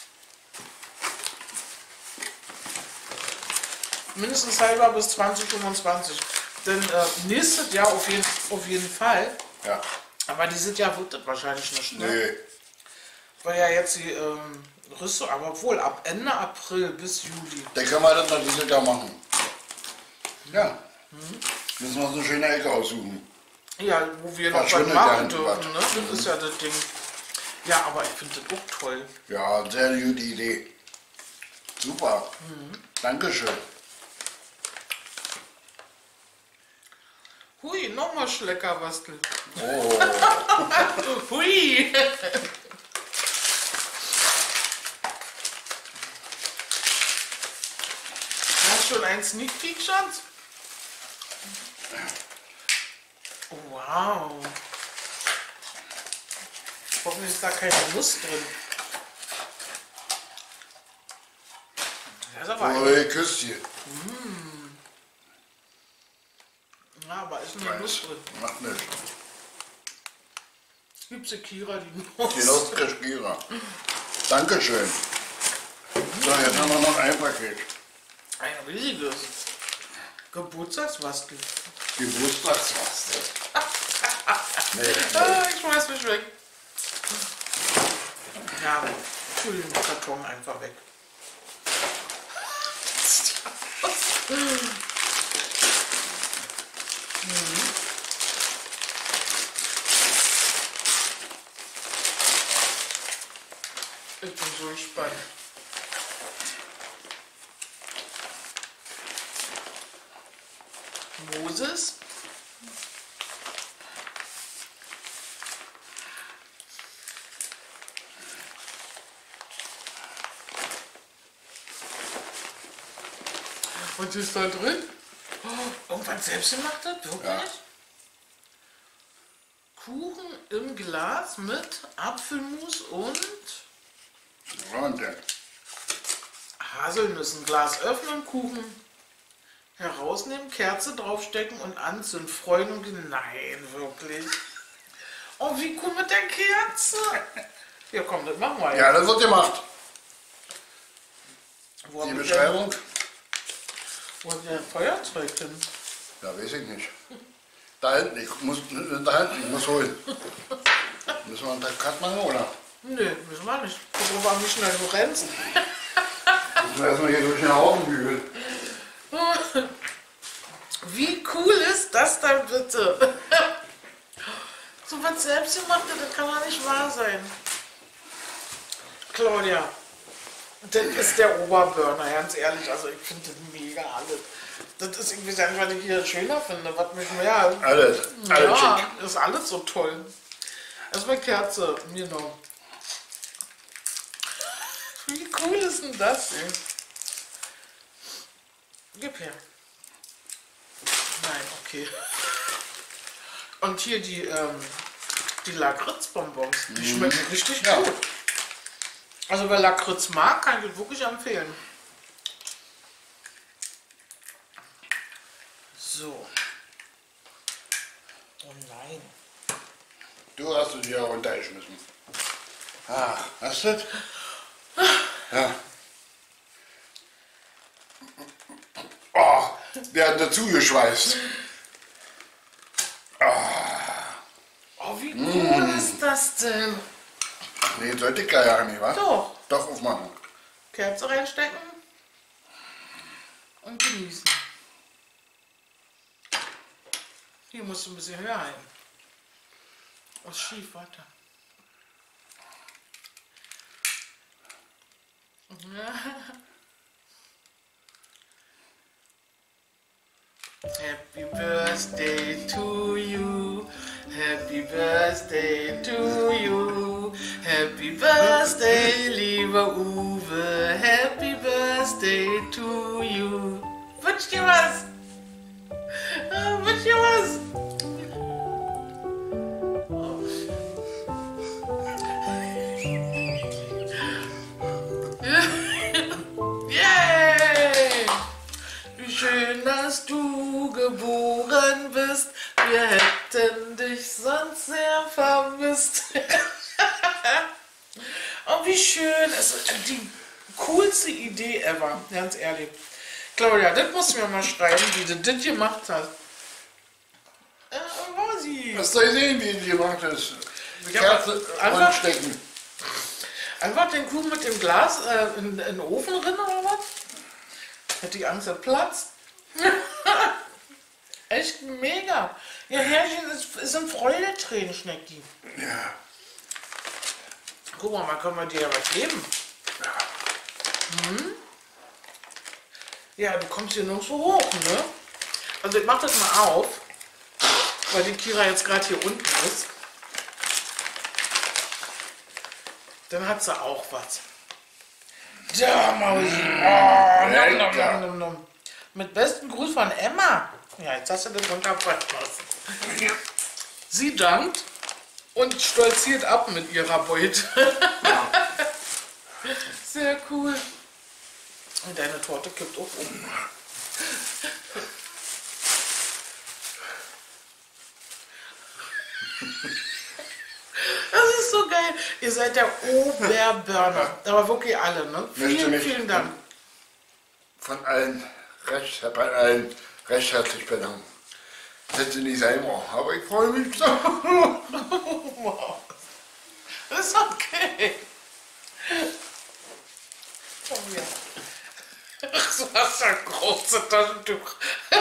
Mindestens halber bis zwanzig fünfundzwanzig. Denn äh, nächstes Jahr auf jeden, auf jeden Fall.
Ja.
Aber dieses Jahr wird das wahrscheinlich nicht. Ne?
Nee.
Weil ja jetzt die ähm, Rüstung, aber wohl ab Ende April bis Juli.
Dann können wir das noch dieses Jahr machen. Ja. Mhm. Müssen wir uns eine schöne Ecke aussuchen.
Ja, wo wir
Was
noch was
schwindet
machen
ja
dürfen. Ne?
was.
Das ist ja das Ding. Ja, aber ich finde das auch toll.
Ja, sehr gute Idee. Super. Mhm. Dankeschön.
Hui, nochmal Schleckerwastel.
Oh.
Hui. Hast du schon einen Sneak Peek, Schatz? Wow. Hoffentlich ist da keine Nuss drin. Das ist aber
Oh,
ein...
Küsschen.
Ja, aber ist eine Nuss drin.
Macht nichts.
Gibt's die Kira die Nuss?
Die Nuss kriegt Kira. Dankeschön. So, jetzt haben wir noch ein Paket.
Ein riesiges Geburtstagswastel.
Geburtstagswastel. Nee, nee.
Ah, ich schmeiß mich weg. Ja, tue den Karton einfach weg. Ich bin so gespannt. Moses. Was ist da drin? Oh, irgendwas selbstgemachtes? Wirklich?
Ja.
Kuchen im Glas mit Apfelmus und
Und der.
Haselnüssen. Glas öffnen, Kuchen herausnehmen, Kerze draufstecken und anzünden. Freuen und gen- Nein, wirklich. Oh, wie cool mit der Kerze. Ja, komm, das machen wir
Ja, das wird gemacht.
Wo hab
Die
ich
Beschreibung?
denn- Wo hat der Feuerzeug hin?
Ja, weiß ich nicht. Da hinten, ich muss, da hinten, ich muss holen. Müssen wir einen Cut machen, oder?
Nö, müssen wir nicht. Gucken wir mal, wie schnell du rennst.
Müssen wir erstmal hier durch den Haufen bügeln.
Wie cool ist das dann bitte? So was selbstgemachtes, das kann doch nicht wahr sein. Claudia, das ist der Oberburner, ganz ehrlich. Also ich finde das mega alles. Das ist irgendwie das, was ich hier schöner finde, was mich mehr.
Alles, alles
Ja,
schick.
ist alles so toll. Erstmal Kerze, mir noch. Wie cool ist denn das, ey? Gib her. Nein, okay. Und hier die, ähm, die Lakritzbonbons, die schmecken richtig
Ja.
gut. Also wer Lakritz mag, kann ich das wirklich empfehlen. So. Oh nein.
Du hast es hier runtergeschmissen. Ah, hast du das? Ja. Oh, der hat dazu geschweißt.
Oh, wie cool ist das denn?
Nee, sollte ich gar nicht, wa?
Doch.
Doch, aufmachen.
Kerze reinstecken und genießen. Hier musst du ein bisschen höher ein. Oh, ist schief, warte. Happy birthday to you. Happy birthday to you. Happy birthday, lieber Uwe. Happy birthday to you. Wünsch dir was? Ah, wünsch dir was? Yay! Wie schön, dass du geboren Oh, wie schön. Es ist die coolste Idee ever, ganz ehrlich. Claudia, das musst du mir mal schreiben, wie du das gemacht hast. Äh, war sie.
Was soll ich sehen, wie die gemacht ist? Die
Ja,
Kerze
einfach-
anstecken.
Einfach den Kuchen mit dem Glas äh, in, in den Ofen drin oder was? Hätte die Angst, er platzt. Echt mega. Ihr Herrchen ist, ist in Freudentränen, Schnecki.
Ja.
Guck mal, mal können wir dir ja was geben. Hm? Ja, du kommst hier noch so hoch, ne? Also ich mach das mal auf, weil die Kira jetzt gerade hier unten ist. Dann hat sie auch was. Da, Mausi. Oh, nom, nom, nom, nom, nom. Mit besten Gruß von Emma. Ja, jetzt hast du das runterfallen lassen. Sie dankt und stolziert ab mit ihrer Beute. Sehr cool. Und deine Torte kippt auch um. Das ist so geil. Ihr seid der Oberburner. Aber wirklich alle, ne?
Möchte
Vielen,
mich
vielen Dank.
Von allen recht, bei allen recht herzlich bedanken. Das hätte nicht sein wollen, aber ich freue mich so.
Wow. Das ist okay. Oh ja. Ach, so hast du ein großes Taschentuch.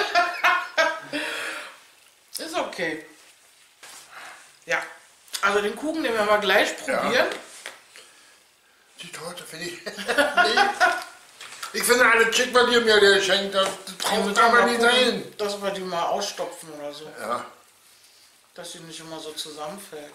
Ist okay. Ja. Also den Kuchen, den wir mal gleich probieren.
Ja. Die Torte finde ich. Nee. Ich finde alle schick, was ihr mir geschenkt habt. Das
Die
braucht
müssen wir
aber
mal
nicht
gucken,
sein.
dass wir die mal ausstopfen oder so.
Ja.
Dass sie nicht immer so zusammenfällt.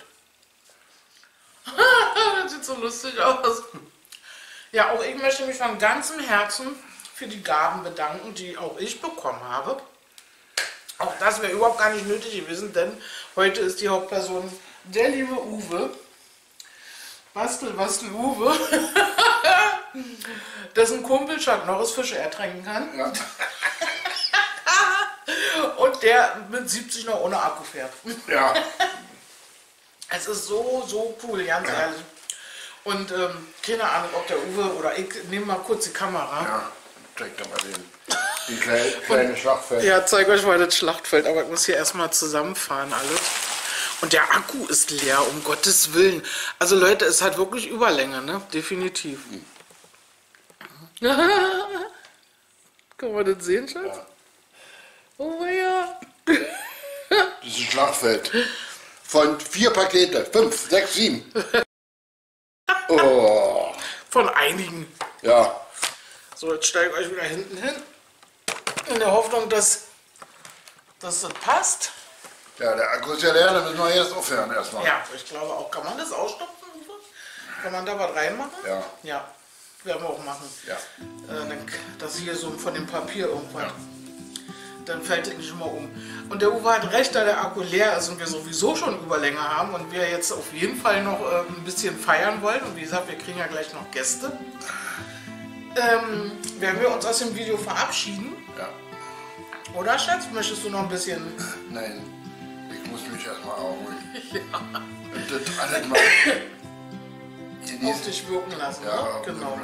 Das sieht so lustig aus. Ja, auch ich möchte mich von ganzem Herzen für die Gaben bedanken, die auch ich bekommen habe. Auch das wäre überhaupt gar nicht nötig gewesen, denn heute ist die Hauptperson der liebe Uwe. Bastel, Bastel, Uwe. Dessen Kumpel Chuck Norris Fische ertränken kann.
Ja.
Und der mit siebzig noch ohne Akku fährt.
Ja.
Es ist so, so cool, ganz ehrlich. Und ähm, keine Ahnung, ob der Uwe oder ich, nehme mal kurz die Kamera.
Ja. Zeig doch mal den. Die kleine, kleine Schlachtfeld.
Ja, zeig euch mal das Schlachtfeld, aber ich muss hier erstmal zusammenfahren alles. Und der Akku ist leer, um Gottes Willen. Also Leute, es hat wirklich Überlänge, ne? Definitiv. Hm. Kann man das sehen, Schatz?
Ja.
Oh ja.
Das ist ein Schlachtfeld. Von vier Pakete. Fünf, sechs, sieben. Oh.
Von einigen.
Ja.
So, jetzt steige ich euch wieder hinten hin. In der Hoffnung, dass, dass das passt.
Ja, der Akku ist ja leer, dann müssen wir erst aufhören erstmal.
Ja, ich glaube auch. Kann man das ausstopfen, Uwe? Kann man da was reinmachen?
Ja.
Ja, werden wir auch machen.
Ja.
Äh, dann, das hier so von dem Papier irgendwas.
Ja.
Dann fällt es nicht immer um. Und der Uwe hat recht, da der Akku leer ist und wir sowieso schon Überlänge haben und wir jetzt auf jeden Fall noch äh, ein bisschen feiern wollen. Und wie gesagt, wir kriegen ja gleich noch Gäste. Ähm, werden wir uns aus dem Video verabschieden.
Ja.
Oder, Schatz? Möchtest du noch ein bisschen...
Nein, ich muss mich erstmal aufholen.
Ja.
Und das alles mal
auf
genießen.
dich wirken lassen.
Ja,
Ne? Genau.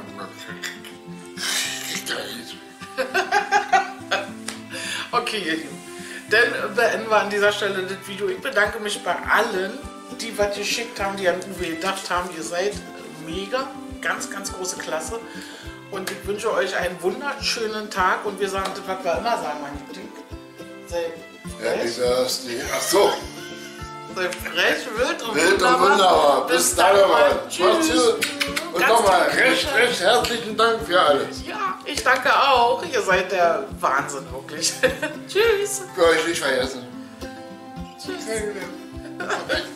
Okay, ihr Lieben. Dann beenden wir an dieser Stelle das Video. Ich bedanke mich bei allen, die was geschickt haben, die an Uwe gedacht haben. Ihr seid mega, ganz, ganz große Klasse. Und ich wünsche euch einen wunderschönen Tag. Und wir sagen das, was wir immer sagen, mein Liebling. Sei
Happy
frech,
Birthday. Ach so.
sei frech, wild und
Wild und
wunderbar.
wunderbar. Bis dann mal. Macht's
Tschüss.
gut. Und
Ganz
nochmal
liebe
recht,
Grüße.
recht herzlichen Dank für alles.
Ja, ich danke auch. Ihr seid der Wahnsinn, wirklich. Tschüss.
Für euch nicht vergessen.
Tschüss.